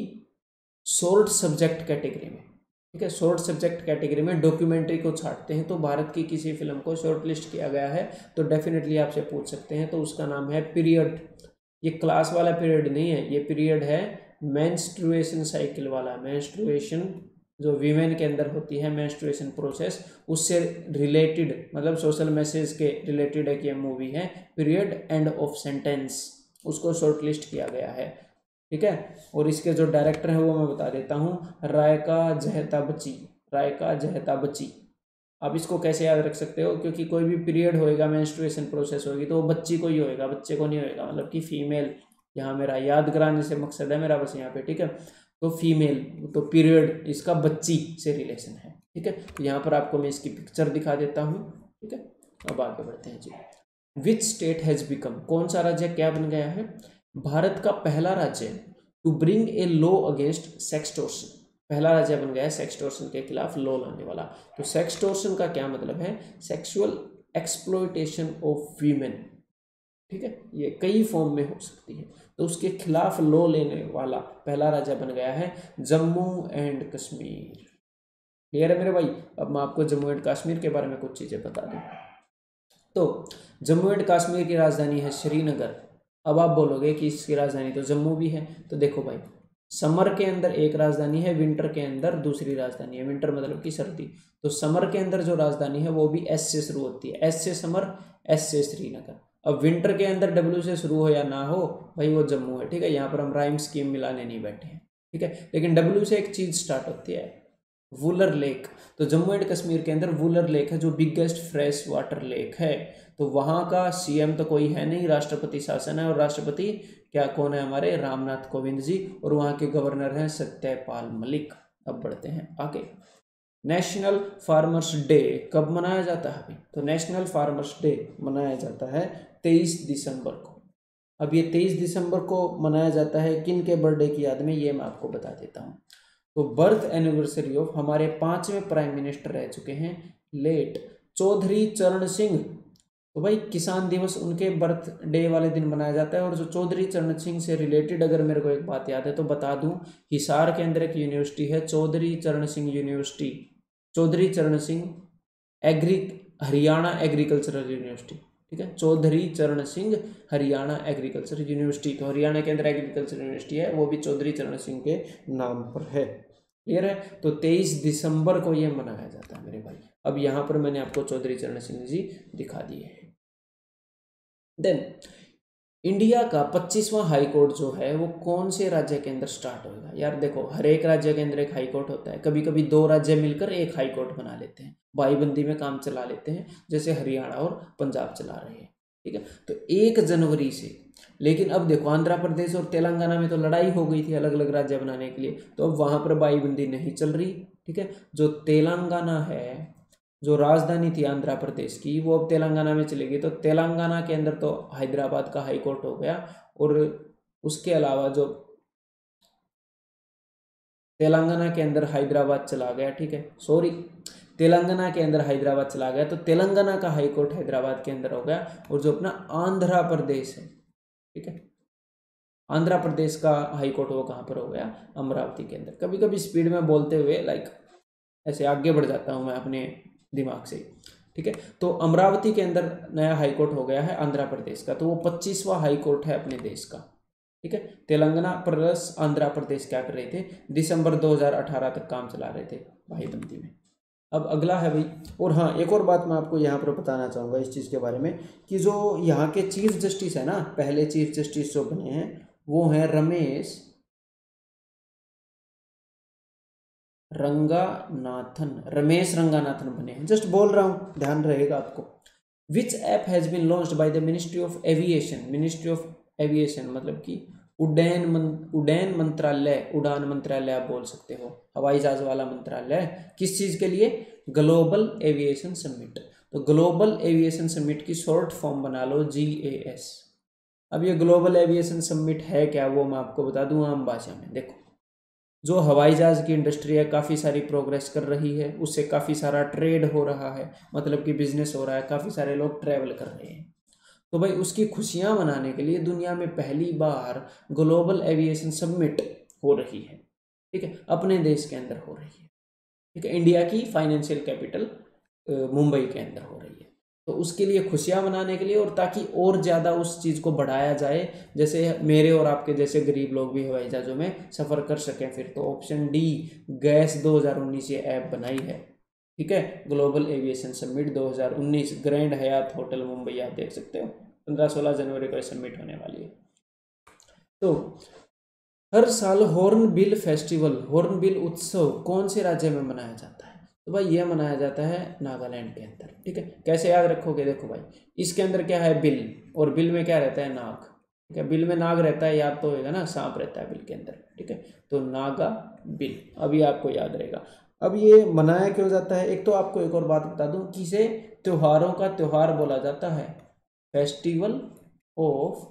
शॉर्ट सब्जेक्ट कैटेगरी में, ठीक है। शॉर्ट सब्जेक्ट कैटेगरी में डॉक्यूमेंट्री को छाटते हैं, तो भारत की किसी फिल्म को शॉर्ट लिस्ट किया गया है तो डेफिनेटली आपसे पूछ सकते हैं, तो उसका नाम है पीरियड। ये क्लास वाला पीरियड नहीं है, ये पीरियड है मेंस्ट्रुएशन साइकिल वाला। मेंस्ट्रुएशन जो वीमेन के अंदर होती है मेंस्ट्रुएशन प्रोसेस, उससे रिलेटेड, मतलब सोशल मैसेज के रिलेटेड एक ये मूवी है पीरियड एंड ऑफ सेंटेंस, उसको शॉर्ट लिस्ट किया गया है, ठीक है। और इसके जो डायरेक्टर हैं वो मैं बता देता हूँ, रायका जहता बच्ची, रायका जहता बच्ची। आप इसको कैसे याद रख सकते हो, क्योंकि कोई भी पीरियड होएगा, मेंस्ट्रुएशन प्रोसेस होगी तो वो बच्ची को ही होएगा, बच्चे को नहीं होएगा, मतलब कि फीमेल। यहाँ मेरा याद कराने से मकसद है मेरा बस यहाँ पे, ठीक है। तो फीमेल, तो पीरियड इसका बच्ची से रिलेशन है, ठीक है। तो यहाँ पर आपको मैं इसकी पिक्चर दिखा देता हूँ, ठीक है। अब आगे बढ़ते हैं जी। विच स्टेट हैज़ बिकम, कौन सा राज्य क्या बन गया है, भारत का पहला राज्य to bring a law against sextortion, पहला राज्य बन गया है सेक्सटोर्शन के खिलाफ लॉ लाने वाला। तो सेक्सटोर्शन का क्या मतलब है, सेक्सुअल एक्सप्लॉयटेशन ऑफ वीमेन, ठीक है। ये कई फॉर्म में हो सकती है, तो उसके खिलाफ लॉ लेने वाला पहला राज्य बन गया है जम्मू एंड कश्मीर। क्लियर है मेरे भाई। अब मैं आपको जम्मू एंड कश्मीर के बारे में कुछ चीज़ें बता दूं। तो जम्मू एंड कश्मीर की राजधानी है श्रीनगर। अब आप बोलोगे कि इसकी राजधानी तो जम्मू भी है, तो देखो भाई, समर के अंदर एक राजधानी है, विंटर के अंदर दूसरी राजधानी है। विंटर मतलब कि सर्दी, तो समर के अंदर जो राजधानी है वो भी एस से शुरू होती है, एस से समर, एस से श्रीनगर। अब विंटर के अंदर डब्ल्यू से शुरू हो या ना हो भाई, वो जम्मू है, ठीक है। यहाँ पर हम राइम स्कीम मिलाने नहीं बैठे हैं, ठीक है। लेकिन डब्ल्यू से एक चीज़ स्टार्ट होती है, वुलर लेक। तो जम्मू एंड कश्मीर के अंदर वुलर लेक है जो बिगेस्ट फ्रेश वाटर लेक है। तो वहाँ का सीएम तो कोई है नहीं, राष्ट्रपति शासन है, और राष्ट्रपति क्या कौन है हमारे, रामनाथ कोविंद जी, और वहाँ के गवर्नर हैं सत्यपाल मलिक। अब बढ़ते हैं आगे। नेशनल फार्मर्स डे कब मनाया जाता है अभी, तो नेशनल फार्मर्स डे मनाया जाता है तेईस दिसंबर को। अब ये तेईस दिसंबर को मनाया जाता है किन के बर्थडे की याद में, ये मैं आपको बता देता हूँ। तो बर्थ एनिवर्सरी ऑफ हमारे पांचवें प्राइम मिनिस्टर रह चुके हैं लेट चौधरी चरण सिंह। तो भाई किसान दिवस उनके बर्थडे वाले दिन मनाया जाता है। और जो चौधरी चरण सिंह से रिलेटेड अगर मेरे को एक बात याद है तो बता दूं, हिसार के अंदर एक यूनिवर्सिटी है Chaudhary Charan Singh university, Chaudhary Charan Singh agri Haryana agricultural university, ठीक है। चौधरी चरण सिंह हरियाणा एग्रीकल्चर यूनिवर्सिटी, तो हरियाणा के अंदर एग्रीकल्चर यूनिवर्सिटी है, वो भी चौधरी चरण सिंह के नाम पर है। क्लियर है। तो तेईस दिसंबर को ये मनाया जाता है मेरे भाई। अब यहाँ पर मैंने आपको चौधरी चरण सिंह जी दिखा दिए हैं। देन इंडिया का पच्चीसवां हाई कोर्ट जो है वो कौन से राज्य के अंदर स्टार्ट होगा? यार देखो, हर एक राज्य के अंदर एक हाई कोर्ट होता है। कभी कभी दो राज्य मिलकर एक हाई कोर्ट बना लेते हैं, भाईबंदी में काम चला लेते हैं, जैसे हरियाणा और पंजाब चला रहे हैं। ठीक है, तो एक जनवरी से, लेकिन अब देखो आंध्र प्रदेश और तेलंगाना में तो लड़ाई हो गई थी अलग अलग राज्य बनाने के लिए, तो अब वहाँ पर भाईबंदी नहीं चल रही। ठीक है, जो तेलंगाना है, जो राजधानी थी आंध्र प्रदेश की, वो अब तेलंगाना में चली गई। तो तेलंगाना के अंदर तो हैदराबाद का हाई कोर्ट हो गया, और उसके अलावा जो तेलंगाना के अंदर हैदराबाद चला गया, ठीक है, सॉरी, तेलंगाना के अंदर हैदराबाद चला गया, तो तेलंगाना का हाई कोर्ट हैदराबाद के अंदर हो गया। और जो अपना आंध्र प्रदेश है, ठीक है, आंध्र प्रदेश का हाई कोर्ट वो कहाँ पर हो गया? अमरावती के अंदर। कभी कभी स्पीड में बोलते हुए लाइक ऐसे आगे बढ़ जाता हूँ मैं अपने दिमाग से। ठीक है, तो अमरावती के अंदर नया हाई कोर्ट हो गया है आंध्र प्रदेश का, तो वो पच्चीसवां हाई कोर्ट है अपने देश का। ठीक है, तेलंगाना प्लस आंध्र प्रदेश क्या कर रहे थे? दिसंबर दो हज़ार अठारह तक काम चला रहे थे भाईबंदी में। अब अगला है भाई, और हाँ एक और बात मैं आपको यहाँ पर बताना चाहूँगा इस चीज़ के बारे में, कि जो यहाँ के चीफ जस्टिस है ना, पहले चीफ जस्टिस जो बने हैं वो हैं रमेश रंगानाथन, रमेश रंगानाथन बने हैं। जस्ट बोल रहा हूँ, ध्यान रहेगा आपको। Which app has been launched by the ministry of aviation, ministry of aviation मतलब कि उड्डयन मन, उड्डयन मंत्रालय, उड़ान मंत्रालय आप बोल सकते हो, हवाई जहाज वाला मंत्रालय। किस चीज़ के लिए? Global aviation summit. तो ग्लोबल एविएशन समिट की शॉर्ट फॉर्म बना लो जी ए एस। अब ये ग्लोबल एविएशन समिट है क्या, वो मैं आपको बता दूं आम भाषा में। देखो, जो हवाई जहाज़ की इंडस्ट्री है काफ़ी सारी प्रोग्रेस कर रही है, उससे काफ़ी सारा ट्रेड हो रहा है, मतलब कि बिजनेस हो रहा है, काफ़ी सारे लोग ट्रैवल कर रहे हैं। तो भाई उसकी खुशियां मनाने के लिए दुनिया में पहली बार ग्लोबल एविएशन समिट हो रही है। ठीक है, अपने देश के अंदर हो रही है। ठीक है, इंडिया की फाइनेंशियल कैपिटल मुंबई के अंदर हो रही है। तो उसके लिए खुशियां मनाने के लिए, और ताकि और ज़्यादा उस चीज़ को बढ़ाया जाए, जैसे मेरे और आपके जैसे गरीब लोग भी हवाई जहाज़ों में सफ़र कर सकें फिर, तो ऑप्शन डी गैस दो हज़ार उन्नीस ये ऐप बनाई है। ठीक है, ग्लोबल एविएशन समिट दो हज़ार उन्नीस, ग्रैंड हयात होटल मुंबई, आप देख सकते हो पंद्रह सोलह जनवरी को समिट होने वाली है। तो हर साल हॉर्नबिल फेस्टिवल, हॉर्नबिल उत्सव कौन से राज्य में मनाया जाता है? तो भाई यह मनाया जाता है नागालैंड के अंदर। ठीक है, कैसे याद रखोगे? देखो भाई, इसके अंदर क्या है? बिल, और बिल में क्या रहता है? नाग। ठीक है, बिल में नाग रहता है, याद तो होगा ना, सांप रहता है बिल के अंदर। ठीक है, तो नागा बिल, अभी आपको याद रहेगा। अब ये मनाया क्यों जाता है? एक तो आपको एक और बात बता दूं, किसे त्योहारों का त्योहार बोला जाता है? Festival of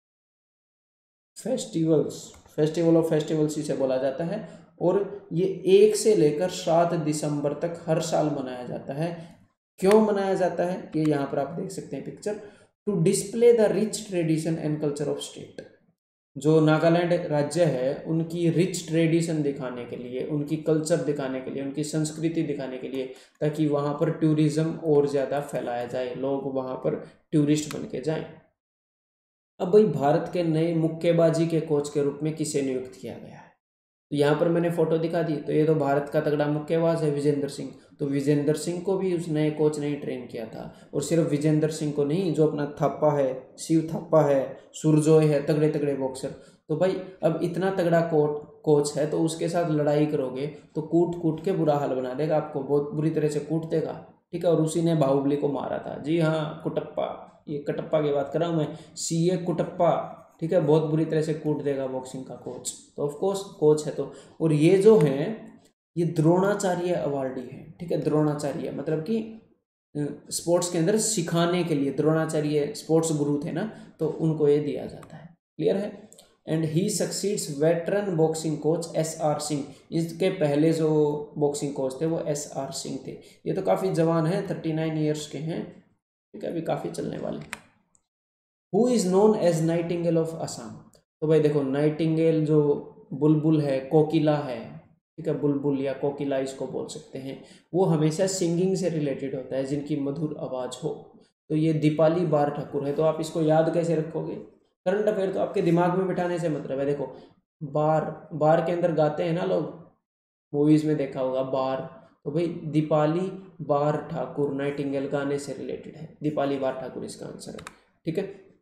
festivals, festival of festivals इसे बोला जाता है। और ये एक से लेकर सात दिसंबर तक हर साल मनाया जाता है। क्यों मनाया जाता है? ये यहाँ पर आप देख सकते हैं picture. To display the rich tradition and culture of state. जो नागालैंड राज्य है उनकी रिच ट्रेडिशन दिखाने के लिए, उनकी कल्चर दिखाने के लिए, उनकी संस्कृति दिखाने के लिए, ताकि वहाँ पर टूरिज्म और ज़्यादा फैलाया जाए, लोग वहाँ पर टूरिस्ट बन के जाएं। अब भाई भारत के नए मुक्केबाजी के कोच के रूप में किसे नियुक्त किया गया है? तो यहाँ पर मैंने फोटो दिखा दी, तो ये तो भारत का तगड़ा मुक्केबाज है विजेंद्र सिंह। तो विजेंद्र सिंह को भी उस नए कोच ने ही ट्रेन किया था। और सिर्फ विजेंद्र सिंह को नहीं, जो अपना थापा है, शिव थापा है, सुरजोय है, तगड़े तगड़े बॉक्सर। तो भाई अब इतना तगड़ा कोच कोच है, तो उसके साथ लड़ाई करोगे तो कूट कूट के बुरा हाल बना देगा, आपको बहुत बुरी तरह से कूट देगा। ठीक है, और उसी ने बाहुबली को मारा था। जी हाँ, कुटप्पा, ये कटप्पा की बात कर रहा हूँ मैं, सी ए कुटप्पा। ठीक है, बहुत बुरी तरह से कूट देगा बॉक्सिंग का कोच, तो ऑफ कोर्स कोच है तो। और ये जो है ये द्रोणाचार्य अवार्डी है। ठीक है, द्रोणाचार्य मतलब कि स्पोर्ट्स के अंदर सिखाने के लिए, द्रोणाचार्य स्पोर्ट्स गुरु थे ना, तो उनको ये दिया जाता है। क्लियर है? And he succeeds veteran boxing coach S R Singh. इसके पहले जो बॉक्सिंग कोच थे वो एस आर सिंह थे। ये तो काफ़ी जवान हैं, थर्टी नाइन ईयर्स के हैं। ठीक है, अभी काफ़ी चलने वाले। Who is known as nightingale of Assam? तो भाई देखो, नाइटिंगेल जो बुलबुल है, कोकिला है, ठीक है, बुलबुल या कोकिला इसको बोल सकते हैं, वो हमेशा सिंगिंग से रिलेटेड होता है, जिनकी मधुर आवाज़ हो। तो ये दीपाली बार ठाकुर है। तो आप इसको याद कैसे रखोगे? करंट अफेयर तो आपके दिमाग में बिठाने से मतलब है। देखो, बार, बार के अंदर गाते हैं ना लोग, मूवीज़ में देखा होगा बार, तो भाई दीपाली बार ठाकुर नाइटिंगेल गाने से रिलेटेड है। दीपाली बार ठाकुर इसका आंसर है। ठीक है,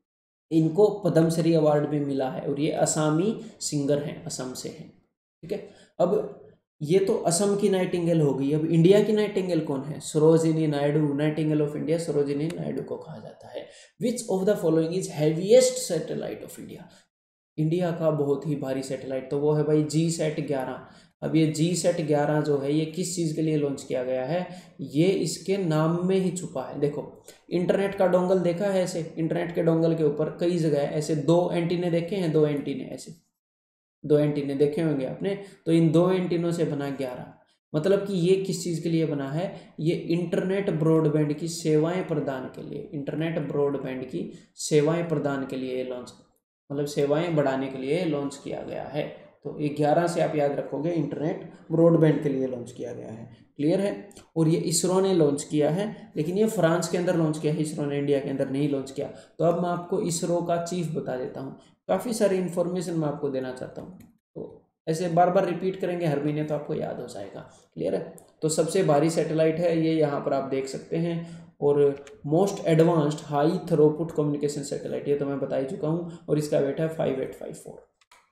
इनको पद्मश्री अवार्ड भी मिला है और ये असमी सिंगर हैं, असम से हैं। ठीक है, अब ये तो असम की नाइटिंगेल हो गई। अब इंडिया की नाइटिंगेल कौन है? Sarojini Naidu, nightingale of India Sarojini Naidu को कहा जाता है। Which of the following is heaviest satellite of India? India का बहुत ही भारी सैटेलाइट तो वो है भाई जी सेट ग्यारह। अब ये जी सेट ग्यारह जो है ये किस चीज़ के लिए लॉन्च किया गया है? ये इसके नाम में ही छुपा है। देखो, इंटरनेट का डोंगल देखा है ऐसे, इंटरनेट के डोंगल के ऊपर कई जगह ऐसे दो एंटीने देखे हैं, दो एंटीने ऐसे दो एंटीने देखे होंगे आपने। तो इन दो एंटीनों से बना ग्यारह, मतलब कि ये किस चीज़ के लिए बना है? ये इंटरनेट ब्रॉडबैंड की सेवाएं प्रदान के लिए, इंटरनेट ब्रॉडबैंड की सेवाएं प्रदान के लिए लॉन्च, मतलब सेवाएं बढ़ाने के लिए लॉन्च किया गया है। तो ये ग्यारह से आप याद रखोगे, इंटरनेट ब्रॉडबैंड के लिए लॉन्च किया गया है। क्लियर है? और ये इसरो ने लॉन्च किया है, लेकिन ये फ्रांस के अंदर लॉन्च किया है, इसरो ने इंडिया के अंदर नहीं लॉन्च किया। तो अब मैं आपको इसरो का चीफ बता देता हूँ, काफ़ी सारी इन्फॉर्मेशन मैं आपको देना चाहता हूँ। तो ऐसे बार बार रिपीट करेंगे हर महीने तो आपको याद हो जाएगा। क्लियर है? तो सबसे भारी सैटेलाइट है ये, यहाँ पर आप देख सकते हैं। और most advanced high throughput communication satellite, ये तो मैं बता ही चुका हूँ, और इसका वेट है फाइव एट फाइव फोर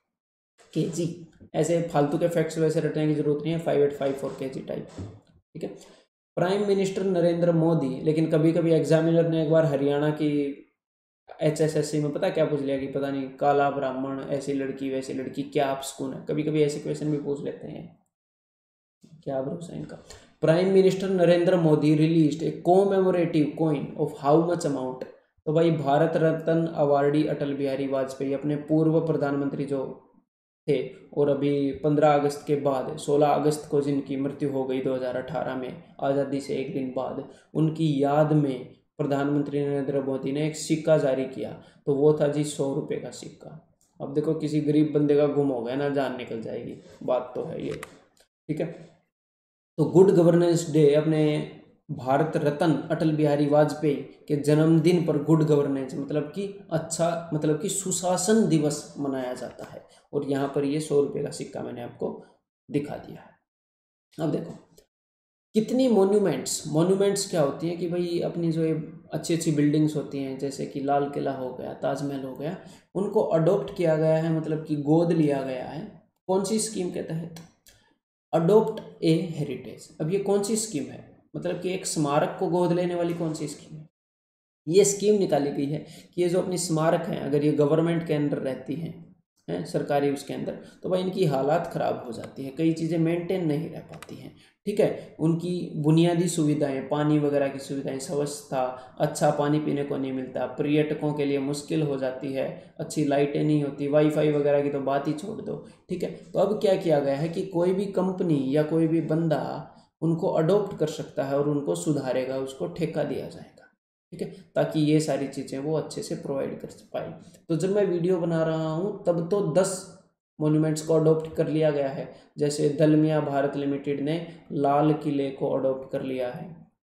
के जी। ऐसे फालतू के फैक्ट्स वैसे रटने की जरूरत नहीं है, फाइव एट फाइव फोर के जी टाइप। ठीक है। प्राइम मिनिस्टर नरेंद्र मोदी, लेकिन कभी कभी एग्जामिनर ने एक बार हरियाणा की एच एस एस सी में पता क्या पूछ लिया कि पता नहीं काला ब्राह्मण, ऐसी लड़की वैसी लड़की, क्या आप सुकून है? कभी कभी ऐसे क्वेश्चन भी पूछ लेते हैं, क्या भरोसा है इनका। Prime minister Narendra Modi released a commemorative coin of how much amount? तो भाई भारत रत्न अवार्डी अटल बिहारी वाजपेयी अपने पूर्व प्रधानमंत्री जो थे, और अभी पंद्रह अगस्त के बाद सोलह अगस्त को जिनकी मृत्यु हो गई दो हज़ार अठारह में, आज़ादी से एक दिन बाद, उनकी याद में प्रधानमंत्री नरेंद्र मोदी ने एक सिक्का जारी किया। तो वो था जी सौ रुपये का सिक्का। अब देखो, किसी गरीब बंदे का गुम हो गया ना, जान निकल जाएगी, बात तो है ये। ठीक है। तो गुड गवर्नेंस डे अपने भारत रत्न अटल बिहारी वाजपेयी के जन्मदिन पर गुड गवर्नेंस मतलब कि अच्छा, मतलब कि सुशासन दिवस मनाया जाता है। और यहाँ पर ये सौ रुपये का सिक्का मैंने आपको दिखा दिया है। अब देखो, कितनी मोन्यूमेंट्स, मोन्यूमेंट्स क्या होती हैं कि भाई अपनी जो अच्छी अच्छी बिल्डिंग्स होती हैं, जैसे कि लाल किला हो गया, ताजमहल हो गया, उनको अडोप्ट किया गया है, मतलब कि गोद लिया गया है। कौन सी स्कीम के तहत? Adopt a heritage. अब ये कौन सी स्कीम है? मतलब कि एक स्मारक को गोद लेने वाली कौन सी स्कीम है? ये स्कीम निकाली गई है कि ये जो अपनी स्मारक हैं, अगर ये गवर्नमेंट के अंदर रहती हैं, हैं सरकारी उसके अंदर, तो भाई इनकी हालात ख़राब हो जाती है, कई चीज़ें मेंटेन नहीं रह पाती हैं। ठीक है। उनकी बुनियादी सुविधाएं, पानी वगैरह की सुविधाएं, स्वच्छता, अच्छा पानी पीने को नहीं मिलता, पर्यटकों के लिए मुश्किल हो जाती है, अच्छी लाइटें नहीं होती, वाईफाई वगैरह की तो बात ही छोड़ दो। ठीक है। तो अब क्या किया गया है कि कोई भी कंपनी या कोई भी बंदा उनको अडोप्ट कर सकता है और उनको सुधारेगा, उसको ठेका दिया जाएगा। ठीक है, ताकि ये सारी चीज़ें वो अच्छे से प्रोवाइड कर पाए। तो जब मैं वीडियो बना रहा हूँ तब तो दस मॉन्यूमेंट्स को अडॉप्ट कर लिया गया है। जैसे दलमिया भारत लिमिटेड ने लाल किले को अडॉप्ट कर लिया है।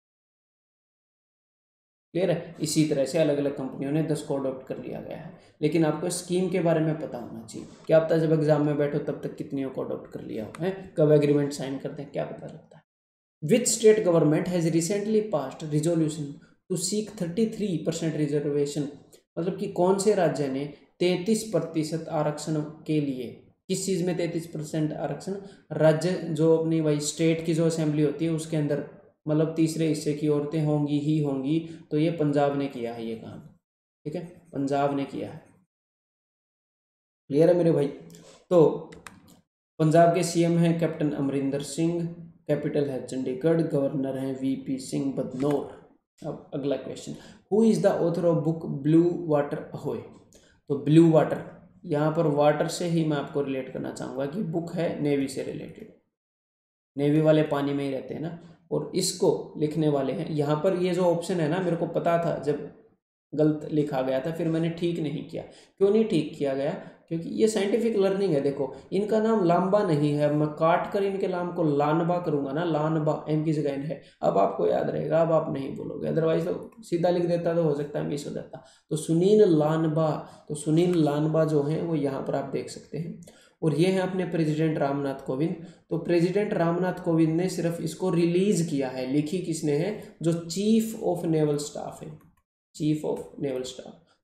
क्लियर है? इसी तरह से अलग अलग कंपनियों ने दस को अडॉप्ट कर लिया गया है। लेकिन आपको स्कीम के बारे में पता होना चाहिए। क्या पता जब एग्जाम में बैठो तब तक कितनियों को अडॉप्ट कर लिया हो, है कब एग्रीमेंट साइन करते हैं, क्या पता लगता है। Which state government has recently passed resolution to seek thirty three percent reservation? मतलब कि कौन से राज्य ने तैंतीस प्रतिशत आरक्षण के लिए, किस चीज़ में तैंतीस परसेंट आरक्षण? राज्य जो अपनी भाई स्टेट की जो असेंबली होती है उसके अंदर, मतलब तीसरे हिस्से की औरतें होंगी ही होंगी। तो ये पंजाब ने किया है ये काम। ठीक है, पंजाब ने किया है। क्लियर है मेरे भाई? तो पंजाब के सीएम हैं कैप्टन अमरिंदर सिंह, कैपिटल है चंडीगढ़, गवर्नर हैं वीपी सिंह बदनौर। अब अगला question, who is the author of book blue water ahoy? तो ब्लू वाटर, यहाँ पर वाटर से ही मैं आपको रिलेट करना चाहूँगा कि बुक है नेवी से रिलेटेड, नेवी वाले पानी में ही रहते हैं ना, और इसको लिखने वाले हैं, यहाँ पर ये जो ऑप्शन है ना, मेरे को पता था जब गलत लिखा गया था, फिर मैंने ठीक नहीं किया। क्यों नहीं ठीक किया गया? क्योंकि ये साइंटिफिक लर्निंग है। देखो, इनका नाम लांबा नहीं है, मैं काट कर इनके नाम को लानबा करूंगा ना, लानबा, एम की जगह एन है। अब आपको याद रहेगा, अब आप नहीं बोलोगे, अदरवाइज तो सीधा लिख देता तो हो सकता है मिस हो जाता। तो सुनील लानबा, तो सुनील लानबा जो हैं वो यहाँ पर आप देख सकते हैं। और ये हैं अपने प्रेसिडेंट रामनाथ कोविंद। तो प्रेसिडेंट रामनाथ कोविंद ने सिर्फ इसको रिलीज किया है, लिखी किसने है? जो चीफ ऑफ नेवल स्टाफ है, चीफ ऑफ नेवल स्टाफ।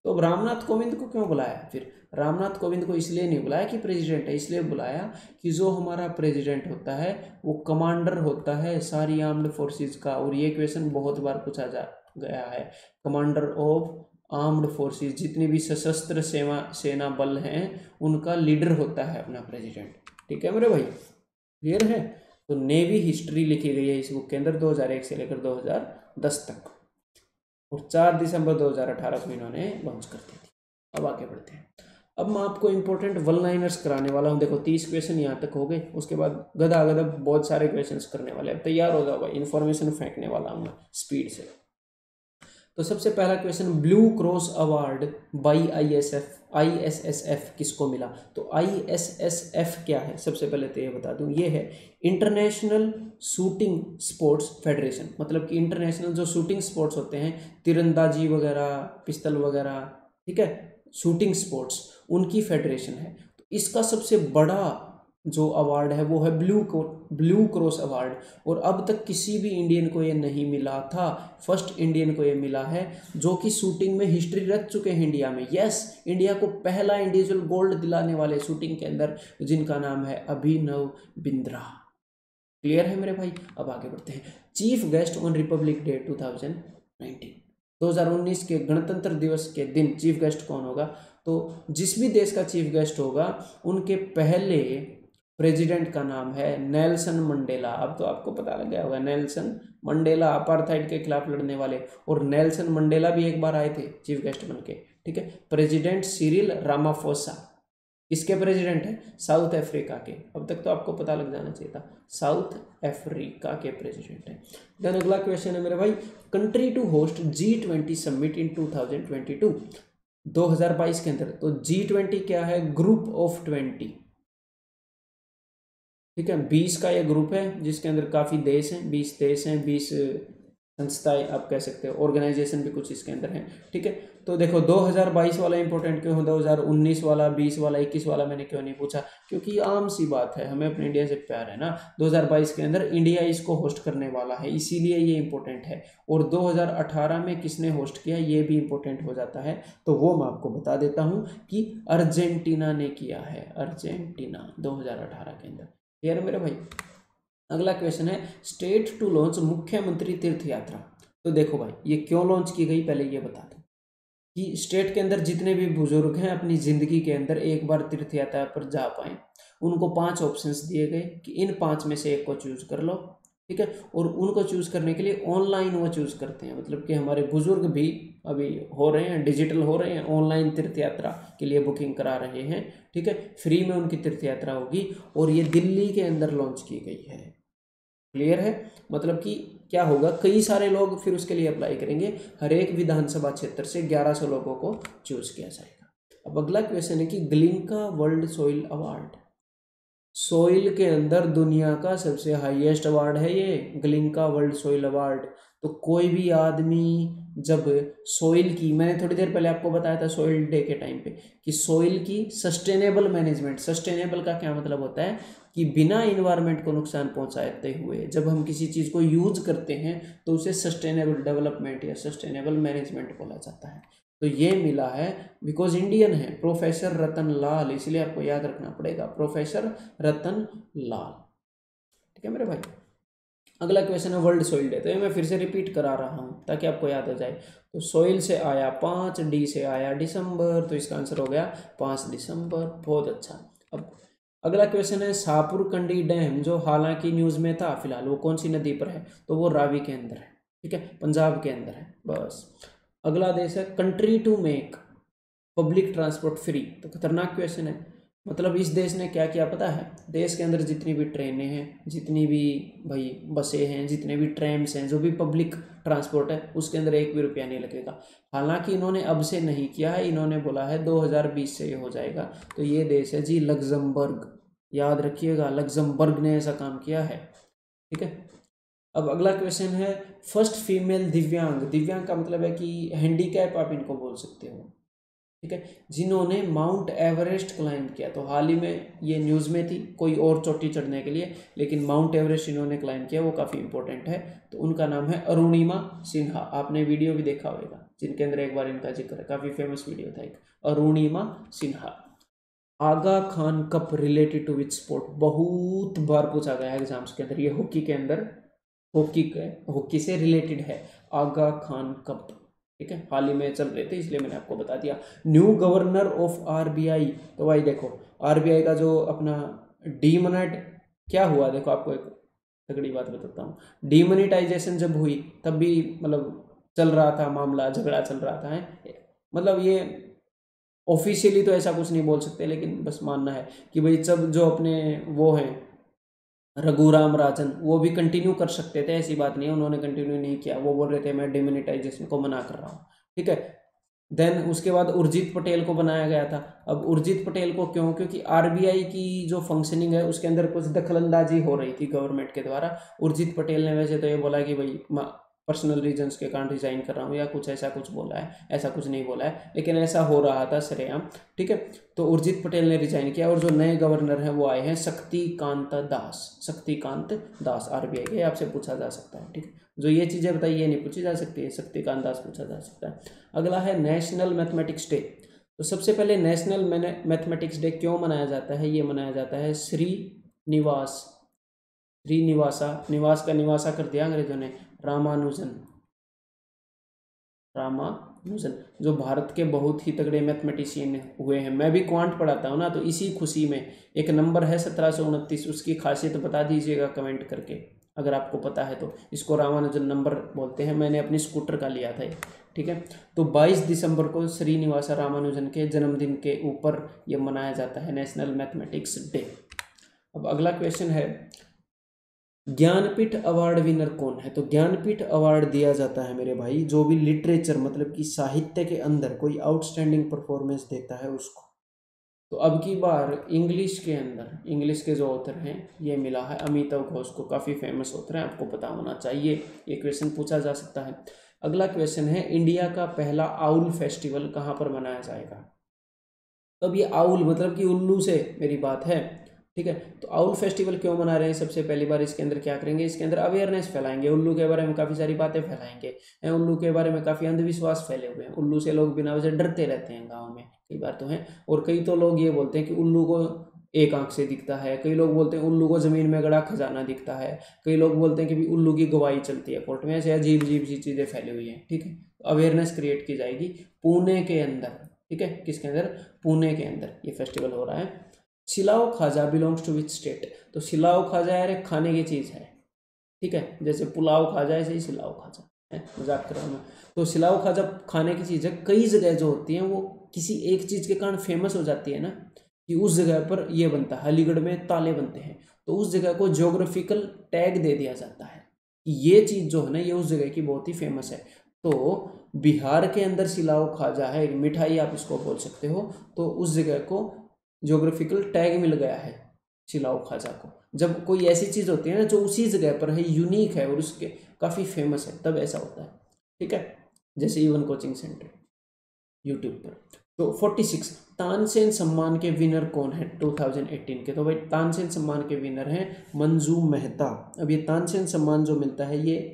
तो अब रामनाथ कोविंद को क्यों बुलाया? फिर रामनाथ कोविंद को इसलिए नहीं बुलाया कि प्रेसिडेंट है, इसलिए बुलाया कि जो हमारा प्रेसिडेंट होता है वो कमांडर होता है सारी आर्म्ड फोर्सेस का, और ये क्वेश्चन बहुत बार पूछा जा गया है। कमांडर ऑफ आर्म्ड फोर्सेस, जितनी भी सशस्त्र सेवा सेना बल हैं उनका लीडर होता है अपना प्रेसिडेंट। ठीक है मेरे भाई, क्लियर है? तो नेवी हिस्ट्री लिखी गई है इस बुक के अंदर दो हज़ार एक से लेकर दो हज़ार दस तक, और चार दिसंबर दो हज़ार अठारह को इन्होंने लॉन्च कर दी थी। अब आगे बढ़ते हैं। अब मैं आपको इंपॉर्टेंट वन लाइनर्स कराने वाला हूँ। देखो तीस क्वेश्चन यहाँ तक हो गए, उसके बाद गदा गदा बहुत सारे क्वेश्चंस करने वाले। अब तैयार हो जाओ भाई, इन्फॉर्मेशन फेंकने वाला हूँ मैं स्पीड से। तो सबसे पहला question, blue cross award by I S F I S S F किसको मिला? तो आई एस एस एफ क्या है? सबसे पहले तो ये बता दूं, ये है इंटरनेशनल शूटिंग स्पोर्ट्स फेडरेशन। मतलब कि इंटरनेशनल जो शूटिंग स्पोर्ट्स होते हैं, तीरंदाजी वगैरह, पिस्तल वगैरह, ठीक है, शूटिंग स्पोर्ट्स, उनकी फेडरेशन है। तो इसका सबसे बड़ा जो अवार्ड है वो है ब्लू ब्लू क्रॉस अवार्ड, और अब तक किसी भी इंडियन को ये नहीं मिला था। फर्स्ट इंडियन को ये मिला है जो कि शूटिंग में हिस्ट्री रच चुके हैं इंडिया में। यस, इंडिया को पहला इंडिविजुअल गोल्ड दिलाने वाले शूटिंग के अंदर, जिनका नाम है अभिनव बिंद्रा। क्लियर है मेरे भाई? अब आगे बढ़ते हैं। Chief guest on Republic Day two thousand nineteen, दो हज़ार उन्नीस के गणतंत्र दिवस के दिन चीफ गेस्ट कौन होगा? तो जिस भी देश का चीफ गेस्ट होगा उनके पहले प्रेसिडेंट का नाम है नेल्सन मंडेला। अब तो आपको पता लग गया होगा, नेल्सन मंडेला अपार्थाइड के खिलाफ लड़ने वाले, और नेल्सन मंडेला भी एक बार आए थे चीफ गेस्ट बन के। ठीक है, प्रेसिडेंट सिरिल रामाफोसा किसके प्रेसिडेंट है? साउथ अफ्रीका के। अब तक तो आपको पता लग जाना चाहिए था, साउथ अफ्रीका के प्रेसिडेंट है। देन अगला क्वेश्चन है मेरे भाई, country to host G twenty summit in two thousand twenty two, दो हज़ार बाईस के अंदर। तो जी ट्वेंटी क्या है? Group of twenty. ठीक है, बीस का ये ग्रुप है जिसके अंदर काफ़ी देश हैं, बीस देश हैं, बीस संस्थाएं आप कह सकते हो, ऑर्गेनाइजेशन भी कुछ इसके अंदर हैं। ठीक है, तो देखो दो हज़ार बाईस वाला इंपॉर्टेंट क्यों है, दो हज़ार उन्नीस वाला, बीस वाला, इक्कीस वाला मैंने क्यों नहीं पूछा? क्योंकि आम सी बात है, हमें अपने इंडिया से प्यार है ना। दो हज़ार बाईस के अंदर इंडिया इसको होस्ट करने वाला है, इसीलिए ये इंपॉर्टेंट है। और दो हज़ार अठारह में किसने होस्ट किया, ये भी इंपॉर्टेंट हो जाता है, तो वो मैं आपको बता देता हूँ कि अर्जेंटीना ने किया है, अर्जेंटीना दो हज़ार अठारह के अंदर। क्लियर है मेरे भाई? अगला क्वेश्चन है, स्टेट टू लॉन्च मुख्यमंत्री तीर्थ यात्रा। तो देखो भाई, ये क्यों लॉन्च की गई पहले ये बता दूं कि स्टेट के अंदर जितने भी बुजुर्ग हैं अपनी जिंदगी के अंदर एक बार तीर्थ यात्रा पर जा पाए, उनको पांच ऑप्शंस दिए गए कि इन पांच में से एक को चूज कर लो। ठीक है, और उनको चूज करने के लिए ऑनलाइन वो चूज करते हैं, मतलब कि हमारे बुजुर्ग भी अभी हो रहे हैं, डिजिटल हो रहे हैं, ऑनलाइन तीर्थ यात्रा के लिए बुकिंग करा रहे हैं। ठीक है, फ्री में उनकी तीर्थ यात्रा होगी, और ये दिल्ली के अंदर लॉन्च की गई है। क्लियर है? मतलब कि क्या होगा, कई सारे लोग फिर उसके लिए अप्लाई करेंगे, हर एक विधानसभा क्षेत्र से ग्यारह सौ लोगों को चूज किया जाएगा। अब अगला क्वेश्चन है कि Glinka world soil award, soil के अंदर दुनिया का सबसे हाईएस्ट अवार्ड है ये ग्लिंका वर्ल्ड सोइल अवार्ड। तो कोई भी आदमी जब सोइल की, मैंने थोड़ी देर पहले आपको बताया था सोइल डे के टाइम पे कि सोइल की सस्टेनेबल मैनेजमेंट, सस्टेनेबल का क्या मतलब होता है कि बिना इन्वायरमेंट को नुकसान पहुंचाते हुए जब हम किसी चीज़ को यूज करते हैं तो उसे सस्टेनेबल डेवलपमेंट या सस्टेनेबल मैनेजमेंट बोला जाता है। तो ये मिला है बिकॉज इंडियन है, प्रोफेसर रतन लाल, इसलिए आपको याद रखना पड़ेगा, प्रोफेसर रतन लाल। ठीक है मेरे भाई? अगला क्वेश्चन है वर्ल्ड सोइल डे। तो ये मैं फिर से रिपीट करा रहा हूँ ताकि आपको याद हो जाए। तो सोइल से आया पाँच, डी से आया दिसंबर, तो इसका आंसर हो गया पाँच दिसंबर। बहुत अच्छा। अब अगला क्वेश्चन है शाहपुर कंडी डैम, जो हालांकि न्यूज़ में था फिलहाल, वो कौन सी नदी पर है? तो वो रावी के अंदर है। ठीक है, पंजाब के अंदर है बस। अगला देश है country to make public transport free. तो खतरनाक क्वेश्चन है, मतलब इस देश ने क्या किया पता है? देश के अंदर जितनी भी ट्रेनें हैं, जितनी भी भाई बसें हैं, जितने भी ट्रेन्स हैं, जो भी पब्लिक ट्रांसपोर्ट है, उसके अंदर एक भी रुपया नहीं लगेगा। हालांकि इन्होंने अब से नहीं किया है, इन्होंने बोला है दो हज़ार बीस से ये हो जाएगा। तो ये देश है जी लग्जमबर्ग, याद रखिएगा लग्जमबर्ग ने ऐसा काम किया है। ठीक है, अब अगला क्वेश्चन है फर्स्ट फीमेल दिव्यांग। दिव्यांग का मतलब है कि हैंडीकैप आप इनको बोल सकते हो। ठीक है, जिन्होंने माउंट एवरेस्ट क्लाइंब किया। तो हाल ही में ये न्यूज़ में थी कोई और चोटी चढ़ने के लिए, लेकिन माउंट एवरेस्ट इन्होंने क्लाइंब किया, वो काफ़ी इंपॉर्टेंट है। तो उनका नाम है अरुणिमा सिन्हा। आपने वीडियो भी देखा होगा जिनके अंदर एक बार इनका जिक्र है, काफ़ी फेमस वीडियो था एक, Arunima Sinha. Aga Khan cup related to which sport, बहुत बार पूछा गया है एग्जाम्स के अंदर, ये हॉकी के अंदर, हॉकी के हॉकी से रिलेटेड है आगा खान कप। ठीक है, हाल ही में चल रहे थे इसलिए मैंने आपको बता दिया। न्यू गवर्नर ऑफ आरबीआई, तो भाई देखो आरबीआई का जो अपना डीमोनेट क्या हुआ, देखो आपको एक तगड़ी बात बताता हूँ। डीमोनेटाइजेशन जब हुई तब भी मतलब चल रहा था मामला, झगड़ा चल रहा था है, मतलब ये ऑफिशियली तो ऐसा कुछ नहीं बोल सकते, लेकिन बस मानना है कि भाई जब जो अपने वो हैं रघुराम राजन, वो भी कंटिन्यू कर सकते थे, ऐसी बात नहीं है, उन्होंने कंटिन्यू नहीं किया, वो बोल रहे थे मैं डिमोनेटाइजेशन को मना कर रहा हूँ। ठीक है, देन उसके बाद उर्जित पटेल को बनाया गया था। अब उर्जित पटेल को क्यों, क्योंकि आरबीआई की जो फंक्शनिंग है उसके अंदर कुछ दखलंदाजी हो रही थी गवर्नमेंट के द्वारा। उर्जित पटेल ने वैसे तो ये बोला कि भाई पर्सनल रीजंस के कारण रिजाइन कर रहा हूँ या कुछ ऐसा कुछ बोला है, ऐसा कुछ नहीं बोला है, लेकिन ऐसा हो रहा था सरेआम। ठीक है, तो उर्जित पटेल ने रिजाइन किया और जो नए गवर्नर हैं वो आए हैं शक्तिकांत दास। शक्तिकांत दास आरबीआई के, आपसे पूछा जा सकता है। ठीक है, जो ये चीज़ें बताइए ये नहीं पूछी जा सकती है, शक्तिकांत दास पूछा जा सकता है। अगला है नेशनल मैथमेटिक्स डे। तो सबसे पहले नेशनल मैथमेटिक्स डे क्यों मनाया जाता है, ये मनाया जाता है श्रीनिवास, श्रीनिवासा, निवास का निवासा कर दिया अंग्रेजों ने, रामानुजन, रामानुजन जो भारत के बहुत ही तगड़े मैथमेटिशियन हुए हैं। मैं भी क्वांट पढ़ाता हूँ ना, तो इसी खुशी में एक नंबर है सत्रह सौ उनतीस, उसकी खासियत बता दीजिएगा कमेंट करके अगर आपको पता है तो। इसको रामानुजन नंबर बोलते हैं, मैंने अपनी स्कूटर का लिया था। ठीक है, तो बाईस दिसंबर को श्रीनिवास रामानुजन के जन्मदिन के ऊपर यह मनाया जाता है नेशनल मैथमेटिक्स डे। अब अगला क्वेश्चन है ज्ञानपीठ अवार्ड विनर कौन है। तो ज्ञानपीठ अवार्ड दिया जाता है मेरे भाई जो भी लिटरेचर मतलब कि साहित्य के अंदर कोई आउटस्टैंडिंग परफॉर्मेंस देता है उसको। तो अब की बार इंग्लिश के अंदर, इंग्लिश के जो ऑथर हैं ये मिला है अमिताव घोष को, काफ़ी फेमस ऑथर हैं, आपको पता होना चाहिए, ये क्वेश्चन पूछा जा सकता है। अगला क्वेश्चन है इंडिया का पहला आउल फेस्टिवल कहाँ पर मनाया जाएगा। तो अब ये आउल मतलब कि उल्लू से मेरी बात है। ठीक है, तो आउल फेस्टिवल क्यों मना रहे हैं, सबसे पहली बार इसके अंदर क्या करेंगे, इसके अंदर अवेयरनेस फैलाएंगे, उल्लू के बारे में काफ़ी सारी बातें फैलाएंगे। उल्लू के बारे में काफ़ी अंधविश्वास फैले हुए हैं, उल्लू से लोग बिना वजह डरते रहते हैं गाँव में, कई बार तो हैं। और कई तो लोग ये बोलते हैं कि उल्लू को एक आंख से दिखता है, कई लोग बोलते हैं उल्लू को ज़मीन में गड़ा खजाना दिखता है, कई लोग बोलते हैं कि भी उल्लू की गवाही चलती है कोर्ट में, ऐसे अजीब अजीब सी चीज़ें फैली हुई हैं। ठीक है, अवेयरनेस क्रिएट की जाएगी पुणे के अंदर। ठीक है, किसके अंदर, पुणे के अंदर ये फेस्टिवल हो रहा है। सिलाओ खाजा बिलोंग्स टू विच स्टेट। तो सिलाओ खाजा यार एक खाने की चीज़ है। ठीक है, जैसे पुलाव खाजा ऐसे ही सिलाओ खाजा है, मजाक कर रहा हूँ। तो सिलाओ खाजा खाने की चीज़ है। कई जगह जो होती हैं वो किसी एक चीज़ के कारण फेमस हो जाती है ना, कि उस जगह पर ये बनता है, अलीगढ़ में ताले बनते हैं, तो उस जगह को ज्योग्राफिकल टैग दे दिया जाता है कि ये चीज़ जो है ना ये उस जगह की बहुत ही फेमस है। तो बिहार के अंदर सिलाओ खाजा है, एक मिठाई आप इसको बोल सकते हो, तो उस जगह को ज्योग्राफिकल टैग मिल गया है सिलाओ खाजा को। जब कोई ऐसी चीज़ होती है ना जो उसी जगह पर है, यूनिक है और उसके काफ़ी फेमस है, तब ऐसा होता है। ठीक है, जैसे इवन कोचिंग सेंटर यूट्यूब पर। तो छियालीस तानसेन सम्मान के विनर कौन है दो हज़ार अठारह के। तो भाई तानसेन सम्मान के विनर हैं मंजू मेहता। अब ये तानसेन सम्मान जो मिलता है ये,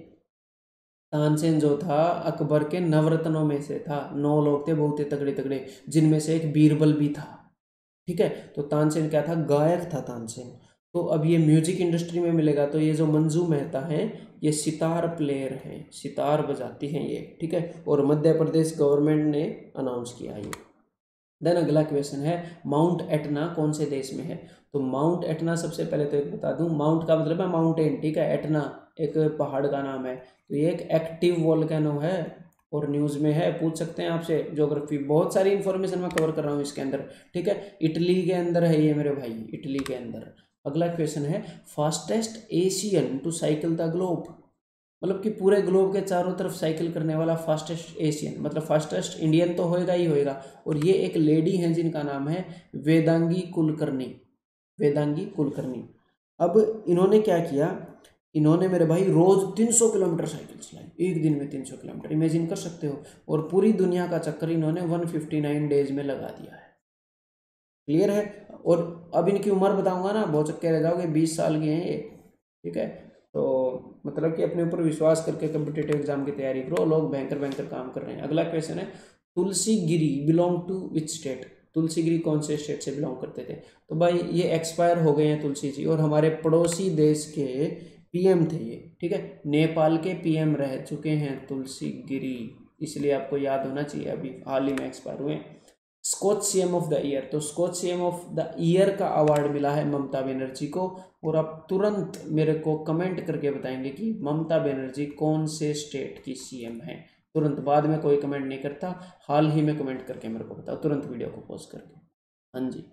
तानसेन जो था अकबर के नवरत्नों में से था, नौ लोग थे बहुत ही तगड़े तगड़े, जिनमें से एक बीरबल भी था। ठीक है, तो तानसेन क्या था, गायक था तानसेन। तो अब ये म्यूजिक इंडस्ट्री में मिलेगा। तो ये जो मंजू मेहता हैं ये सितार प्लेयर हैं, सितार बजाती हैं ये। ठीक है, और मध्य प्रदेश गवर्नमेंट ने अनाउंस किया ये। देन अगला क्वेश्चन है माउंट एटना कौन से देश में है। तो माउंट एटना सबसे पहले तो एक बता दूं, माउंट का मतलब है माउंटेन। ठीक है, एटना एक पहाड़ का नाम है। तो ये एक एक्टिव वोल्केनो है और न्यूज़ में है, पूछ सकते हैं आपसे ज्योग्राफी, बहुत सारी इन्फॉर्मेशन मैं कवर कर रहा हूँ इसके अंदर। ठीक है, इटली के अंदर है ये मेरे भाई, इटली के अंदर। अगला क्वेश्चन है fastest Asian to cycle the globe. मतलब कि पूरे ग्लोब के चारों तरफ साइकिल करने वाला फास्टेस्ट एशियन, मतलब फास्टेस्ट इंडियन तो होएगा ही होएगा। और ये एक लेडी हैं जिनका नाम है वेदांगी कुलकर्णी, वेदांगी कुलकर्णी। अब इन्होंने क्या किया, इन्होंने मेरे भाई रोज तीन सौ किलोमीटर साइकिल चलाई, एक दिन में तीन सौ किलोमीटर, इमेजिन कर सकते हो। और पूरी दुनिया का चक्कर इन्होंने एक सौ उनसठ डेज में लगा दिया है। क्लियर है। और अब इनकी उम्र बताऊंगा ना, बहुत चक्के रह जाओगे, बीस साल के हैं ये, ठीक है। तो मतलब कि अपने ऊपर विश्वास करके कम्पिटेटिव एग्जाम की तैयारी करो, लोग भयंकर भयंकर काम कर रहे हैं। अगला क्वेश्चन है, Tulsi Giri belong to which state? Tulsi Giri कौन से स्टेट से बिलोंग करते थे? तो भाई ये एक्सपायर हो गए हैं तुलसी जी, और हमारे पड़ोसी देश के पीएम थे ये, ठीक है। नेपाल के पीएम रह चुके हैं तुलसी गिरी, इसलिए आपको याद होना चाहिए, अभी हाल ही में एक्सपायर हुए। Scotch CM of the year, तो Scotch CM of the year का अवार्ड मिला है ममता बनर्जी को। और आप तुरंत मेरे को कमेंट करके बताएंगे कि ममता बनर्जी कौन से स्टेट की सीएम है। तुरंत, बाद में कोई कमेंट नहीं करता, हाल ही में कमेंट करके मेरे को बताओ, तुरंत वीडियो को पॉज करके। हाँ जी।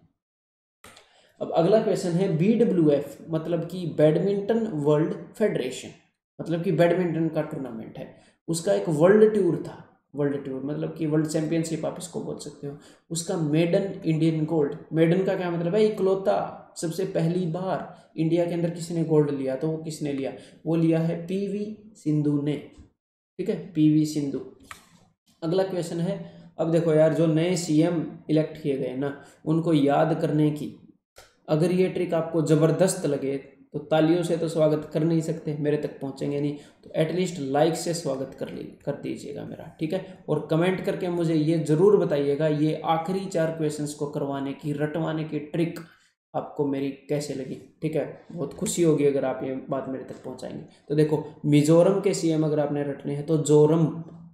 अब अगला क्वेश्चन है, बी डब्ल्यू एफ मतलब कि बैडमिंटन वर्ल्ड फेडरेशन, मतलब कि बैडमिंटन का टूर्नामेंट है, उसका एक वर्ल्ड टूर था। वर्ल्ड टूर मतलब कि वर्ल्ड चैंपियनशिप आप इसको बोल सकते हो। उसका मेडन इंडियन गोल्ड, मेडन का क्या मतलब है? इकलौता, सबसे पहली बार इंडिया के अंदर किसी ने गोल्ड लिया, तो वो किसने लिया? वो लिया है पीवी सिंधु ने, ठीक है, पीवी सिंधु। अगला क्वेश्चन है, अब देखो यार, जो नए सीएम इलेक्ट किए गए ना, उनको याद करने की अगर ये ट्रिक आपको ज़बरदस्त लगे तो तालियों से तो स्वागत कर नहीं सकते, मेरे तक पहुंचेंगे नहीं, तो एटलीस्ट लाइक से स्वागत कर ली कर दीजिएगा मेरा, ठीक है। और कमेंट करके मुझे ये ज़रूर बताइएगा, ये आखिरी चार क्वेश्चंस को करवाने की, रटवाने की ट्रिक आपको मेरी कैसे लगी, ठीक है। बहुत खुशी होगी अगर आप ये बात मेरे तक पहुँचाएंगे। तो देखो, मिजोरम के सीएम अगर आपने रटने हैं तो जोरम,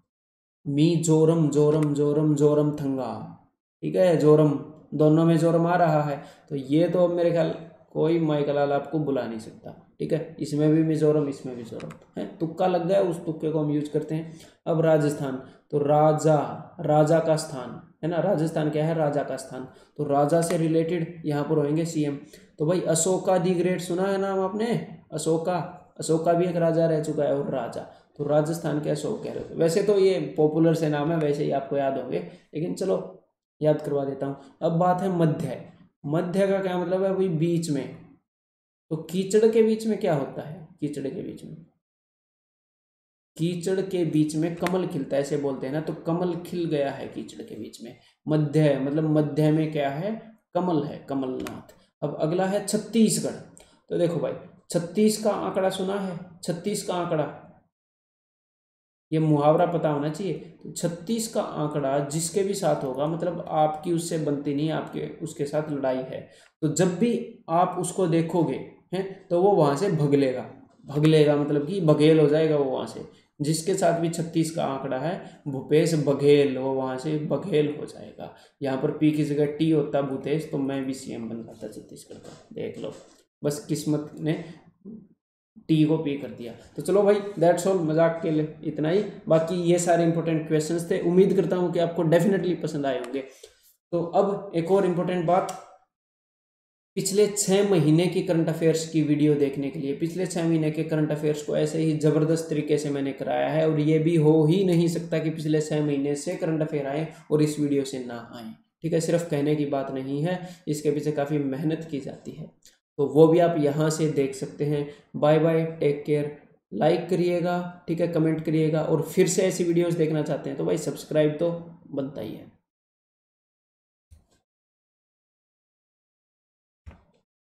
मिजोरम, जोरम जोरम जोरम थंगा, ठीक है, जोरम, दोनों में जोरम आ रहा है। तो ये तो अब मेरे ख्याल कोई माइकलाल आपको बुला नहीं सकता, ठीक है। इसमें भी मिजोरम, इसमें भी जोरम है, तुक्का लग गया, उस तुक्के को हम यूज करते हैं। अब राजस्थान, तो राजा, राजा का स्थान है ना, राजस्थान क्या है? राजा का स्थान। तो राजा से रिलेटेड यहाँ पर होंगे सीएम। तो भाई अशोका दी ग्रेट सुना है नाम आपने? अशोका, अशोका भी एक राजा रह चुका है, और राजा, तो राजस्थान के अशोक कह रहे थे। वैसे तो ये पॉपुलर से नाम है, वैसे ही आपको याद होंगे, लेकिन चलो याद करवा देता हूँ। अब बात है मध्य, मध्य का क्या मतलब है? वही बीच में, तो कीचड़ के बीच में क्या होता है? कीचड़ के बीच में, कीचड़ के बीच में कमल खिलता है, ऐसे बोलते हैं ना, तो कमल खिल गया है कीचड़ के बीच में। मध्य मतलब मध्य में क्या है? कमल है, कमलनाथ। अब अगला है छत्तीसगढ़। तो देखो भाई, छत्तीस का आंकड़ा सुना है? छत्तीस का आंकड़ा, ये मुहावरा पता होना चाहिए। तो छत्तीस का आंकड़ा जिसके भी साथ होगा, मतलब आपकी उससे बनती नहीं, आपके उसके साथ लड़ाई है, तो जब भी आप उसको देखोगे हैं तो वो वहां से भग लेगा, भग लेगा मतलब कि बघेल हो जाएगा वो वहां से। जिसके साथ भी छत्तीस का आंकड़ा है, भूपेश बघेल, वो वहां से बघेल हो जाएगा। यहाँ पर पी की जगह टी होता भूपेश, तो मैं भी सीएम बन जाता छत्तीसगढ़ का, देख लो, बस किस्मत ने टी को पे कर दिया। तो चलो भाई, दैट्स ऑल, मजाक के लिए इतना ही। बाकी ये सारे इंपॉर्टेंट क्वेश्चंस थे, उम्मीद करता हूँ कि आपको डेफिनेटली पसंद आए होंगे। तो अब एक और इम्पोर्टेंट बात, पिछले छः महीने की करंट अफेयर्स की वीडियो देखने के लिए, पिछले छः महीने के करंट अफेयर्स को ऐसे ही ज़बरदस्त तरीके से मैंने कराया है, और ये भी हो ही नहीं सकता कि पिछले छः महीने से करंट अफेयर आए और इस वीडियो से ना आए, ठीक है। सिर्फ कहने की बात नहीं है, इसके पीछे काफ़ी मेहनत की जाती है, तो वो भी आप यहाँ से देख सकते हैं। Bye bye, take care, like करिएगा, ठीक है, कमेंट करिएगा, और फिर से ऐसी वीडियोस देखना चाहते हैं तो भाई सब्सक्राइब तो बनता ही है।